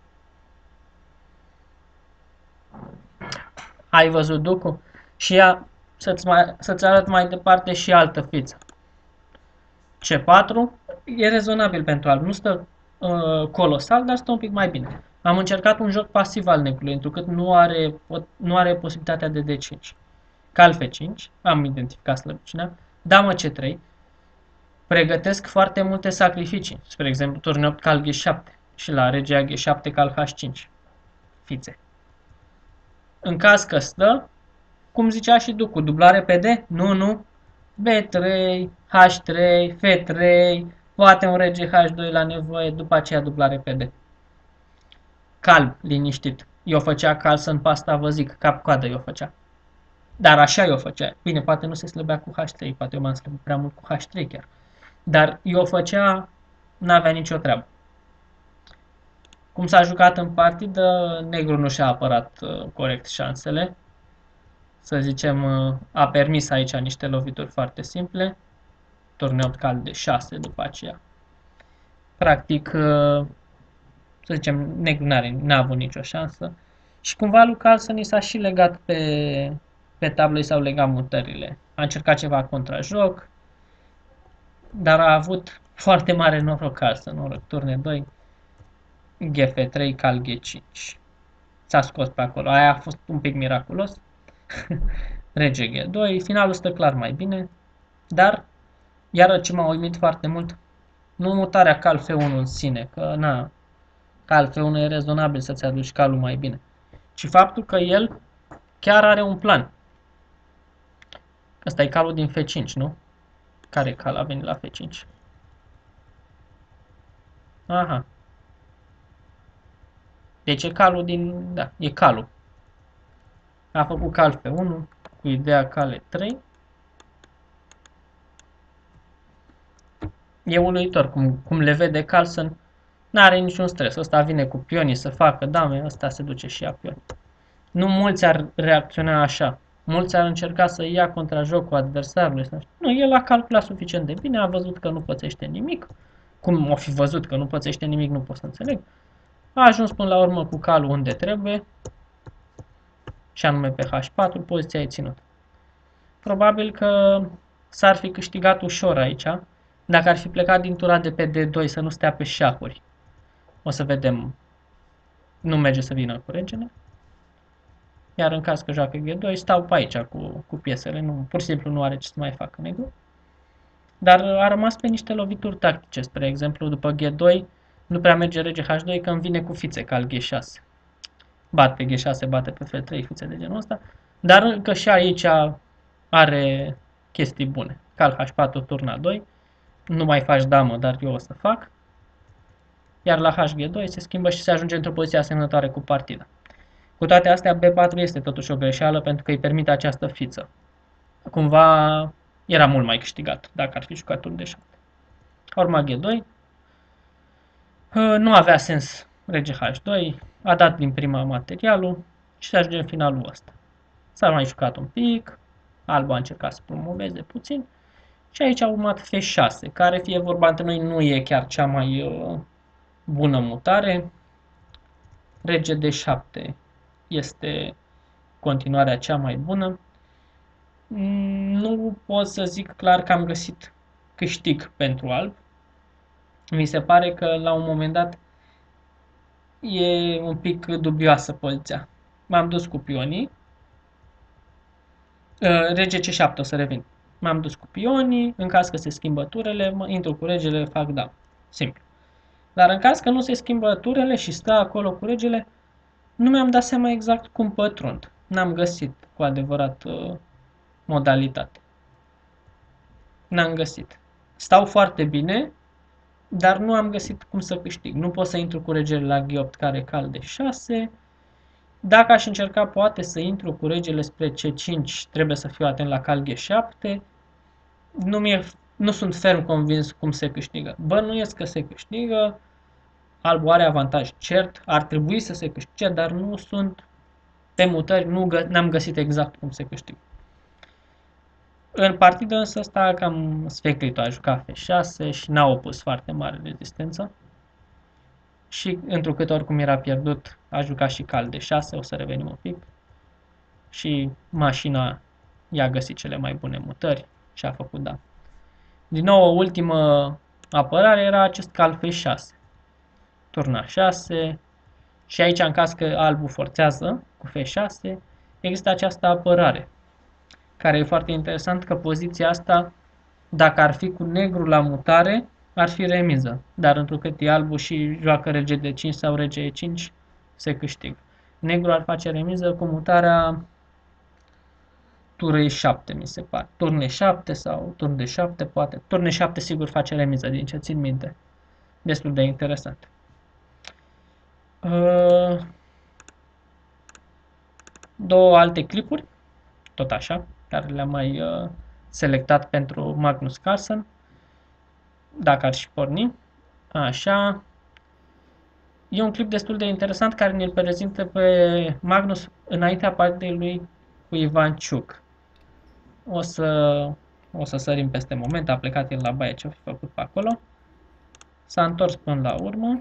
Ai văzut, Ducu? Și ea, să-ți, mai, să-ți arăt mai departe și altă fiță. C patru e rezonabil pentru alb, nu stă uh, colosal, dar stă un pic mai bine. Am încercat un joc pasiv al negrului, întrucât nu are, nu are posibilitatea de D cinci. Cal F cinci, am identificat slăbiciunea, damă C trei, pregătesc foarte multe sacrificii, spre exemplu turn opt cal G șapte și la regia G șapte cal H cinci, fițe. În caz că stă, cum zicea și Ducu, dublare pe D? Nu, nu. B trei, H trei, F trei, poate un rege H doi la nevoie, după aceea dublare pe D. Calm, liniștit. Eu făcea Carlsen pasta, vă zic, cap-coadă eu făcea. Dar așa eu făcea. Bine, poate nu se slăbea cu H trei, poate eu m-am slăbit prea mult cu H trei chiar. Dar eu făcea, n-avea nicio treabă. Cum s-a jucat în partidă, negru nu și-a apărat uh, corect șansele. Să zicem, uh, a permis aici niște lovituri foarte simple. Turne opt cal de șase după aceea. Practic, uh, să zicem, negru n-a avut nicio șansă. Și cumva lui Carlsen i s-a și legat pe, pe tablă, i s-au legat mutările. A încercat ceva contrajoc, dar a avut foarte mare noroc Carlsen, noroc, turne doi, G F trei, cal G cinci. S-a scos pe acolo, aia a fost un pic miraculos. Rege G doi, finalul stă clar mai bine, dar, iară ce m-a uimit foarte mult, nu mutarea cal F unu în sine, că na, cal F unu e rezonabil să-ți aduci calul mai bine, ci faptul că el chiar are un plan. Ăsta e calul din F cinci, nu? Care cal a venit la F cinci? Aha. Deci e calul din... Da, e calul. A făcut cal F unu cu ideea cal E trei. E uluitor cum, cum le vede Carlsen. N-are niciun stres. Ăsta vine cu pionii să facă dame, ăsta se duce și ia pioni. Nu mulți ar reacționa așa. Mulți ar încerca să ia contrajocul adversarului. Nu, el a calculat suficient de bine, a văzut că nu pățește nimic. Cum o fi văzut că nu pățește nimic, nu pot să înțeleg. A ajuns până la urmă cu calul unde trebuie, și anume pe H patru, poziția e ținută. Probabil că s-ar fi câștigat ușor aici, dacă ar fi plecat din tura de pe D doi să nu stea pe șahuri. O să vedem, nu merge să vină cu regele. Iar în caz că joacă G doi, stau pe aici cu, cu piesele, nu, pur și simplu nu are ce să mai facă negru. Dar a rămas pe niște lovituri tactice, spre exemplu, după G doi, nu prea merge rege H doi, că îmi vine cu fițe, cal G șase. Bate G șase, bate pe F trei, fițe de genul ăsta, dar încă și aici are chestii bune. Cal H patru, turna doi, nu mai faci damă, dar eu o să fac. Iar la H G doi se schimbă și se ajunge într-o poziție asemănătoare cu partida. Cu toate astea, B patru este totuși o greșeală pentru că îi permite această fiță. Cumva era mult mai câștigat dacă ar fi jucat turn D șapte. Urma G doi. Nu avea sens rege H doi, a dat din prima materialul și se ajunge în finalul ăsta. S-a mai jucat un pic, alb a încercat să promoveze puțin și aici a urmat F șase, care, fie vorba între noi, nu e chiar cea mai uh, bună mutare. Rege D șapte este continuarea cea mai bună. Nu pot să zic clar că am găsit câștig pentru alb. Mi se pare că la un moment dat e un pic dubioasă poziția. M-am dus cu pionii. Rege C șapte, o să revin. M-am dus cu pionii, în caz că se schimbă turele, mă intru cu regele, fac dam. Simplu. Dar în caz că nu se schimbă turele și stă acolo cu regele, nu mi-am dat seama exact cum pătrund. N-am găsit cu adevărat uh, modalitate. N-am găsit. Stau foarte bine, dar nu am găsit cum să câștig. Nu pot să intru cu regele la G opt care cal D șase. Dacă aș încerca poate să intru cu regele spre C cinci, trebuie să fiu atent la cal G șapte. Nu, mi-e, nu sunt ferm convins cum se câștigă. Bănuiesc că se câștigă. Albul are avantaj cert, ar trebui să se câștige, dar nu sunt pe mutări, nu gă, n-am găsit exact cum se câștigă. În partidă însă ăsta cam sfeclit, a jucat F șase și n-a opus foarte mare rezistență. Și întrucât oricum era pierdut, a jucat și cal D șase, o să revenim un pic. Și mașina i-a găsit cele mai bune mutări și a făcut da. Din nou, o ultimă apărare era acest cal F șase. Turna șase. Și aici, în caz că albul forțează cu F șase, există această apărare, care e foarte interesant că poziția asta, dacă ar fi cu negru la mutare, ar fi remiză. Dar întrucât e albul și joacă rege D cinci sau rege E cinci, se câștigă. Negru ar face remiză cu mutarea tur E șapte, mi se pare. Turn E șapte sau turn D șapte, poate. Turn E șapte sigur face remiză, din ce țin minte. Destul de interesant. Uh, două alte clipuri, tot așa, care le-am mai uh, selectat pentru Magnus Carlsen, dacă ar și porni. Așa. E un clip destul de interesant care ne-l prezintă pe Magnus înaintea partidei lui cu Ivan Ciuc. O să, o să sărim peste moment, a plecat el la baie, ce-a făcut pe acolo. S-a întors până la urmă.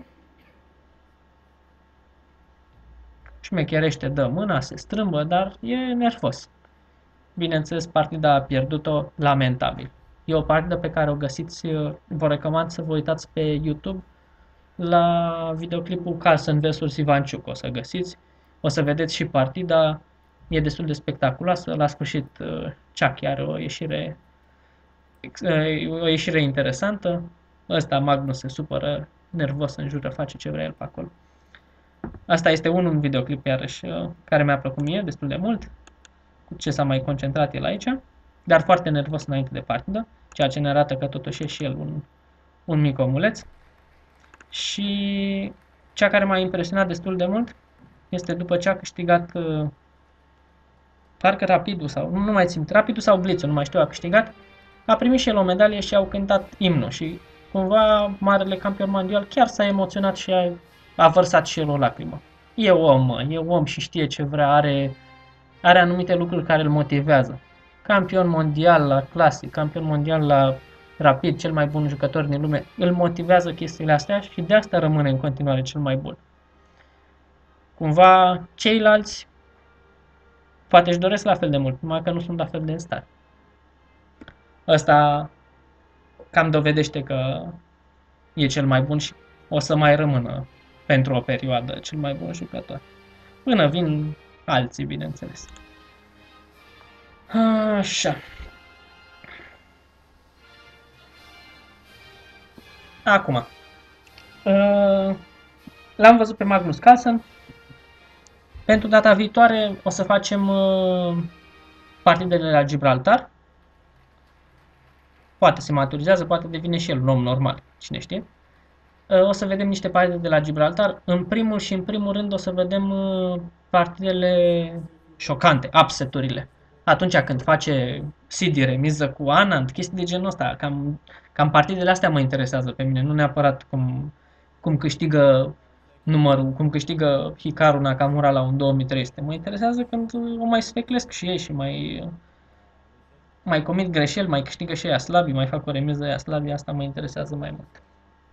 Șmecherește, dă mâna, se strâmbă, dar e nervos. Bineînțeles, partida a pierdut-o lamentabil. E o partidă pe care o găsiți, vă recomand să vă uitați pe YouTube la videoclipul Carlsen versus Ivanciuc, o să găsiți, o să vedeți și partida, e destul de spectaculoasă, la sfârșit Chucky are o ieșire, o ieșire interesantă, ăsta Magnus se supără, nervos, înjură, face ce vrea el pe acolo. Asta este unul videoclip, iarăși, care mi-a plăcut mie destul de mult, cu ce s-a mai concentrat el aici, dar foarte nervos înainte de partidă, ceea ce ne arată că totuși e și el un, un mic omuleț. Și cea care m-a impresionat destul de mult este după ce a câștigat uh, parcă Rapidul sau nu, nu mai țin, Rapidul sau Blitzul, nu mai știu, a câștigat, a primit și el o medalie și au cântat imnul și cumva marele campion mondial chiar s-a emoționat și a, a vărsat și el o lacrimă. E om, mă, e om și știe ce vrea, are, are anumite lucruri care îl motivează. Campion mondial la clasic, campion mondial la Rapid, cel mai bun jucător din lume, îl motivează chestiile astea și de asta rămâne în continuare cel mai bun. Cumva ceilalți poate își doresc la fel de mult, numai că nu sunt la fel de în stare. Ăsta cam dovedește că e cel mai bun și o să mai rămână pentru o perioadă cel mai bun jucător. Până vin alții, bineînțeles. Așa. Acum. L-am văzut pe Magnus Carlsen. Pentru data viitoare o să facem partidele la Gibraltar. Poate se maturizează, poate devine și el un om normal, cine știe. O să vedem niște partide de la Gibraltar. În primul și în primul rând o să vedem partidele șocante, upset-urile. Atunci când face Sidi remiză cu Anand, chestii de genul ăsta, cam, cam partidele astea mă interesează pe mine, nu neapărat cum, cum câștigă numărul, cum câștigă Hikaru Nakamura la un două mii trei sute. Mă interesează când o mai sfeclesc și ei și mai, mai comit greșeli, mai câștigă și ea slabi, mai fac o remiză ea slabi, asta mă interesează mai mult.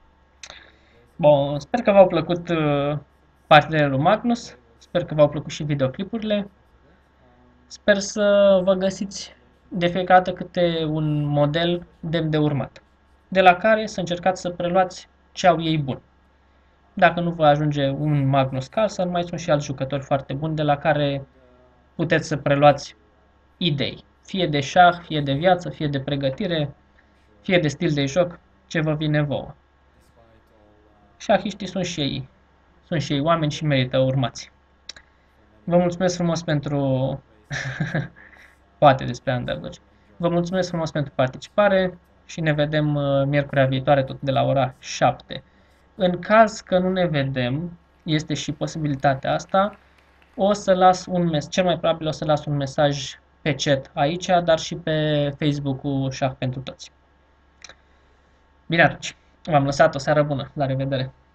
Bun, sper că v-au plăcut uh, partidele lui Magnus, sper că v-au plăcut și videoclipurile. Sper să vă găsiți de fiecare dată câte un model demn de urmat, de la care să încercați să preluați ce au ei bun. Dacă nu vă ajunge un Magnus Carlsen, mai sunt și alți jucători foarte buni de la care puteți să preluați idei, fie de șah, fie de viață, fie de pregătire, fie de stil de joc, ce vă vine vouă. Șahiștii sunt și ei, sunt și ei oameni și merită urmați. Vă mulțumesc frumos pentru... Poate despre Underdog. Vă mulțumesc frumos pentru participare și ne vedem miercurea viitoare tot de la ora șapte. În caz că nu ne vedem, este și posibilitatea asta, o să las un mesaj, cel mai probabil o să las un mesaj pe chat aici, dar și pe Facebook-ul Șah pentru Toți. Bine atunci, v-am lăsat o seară bună, la revedere!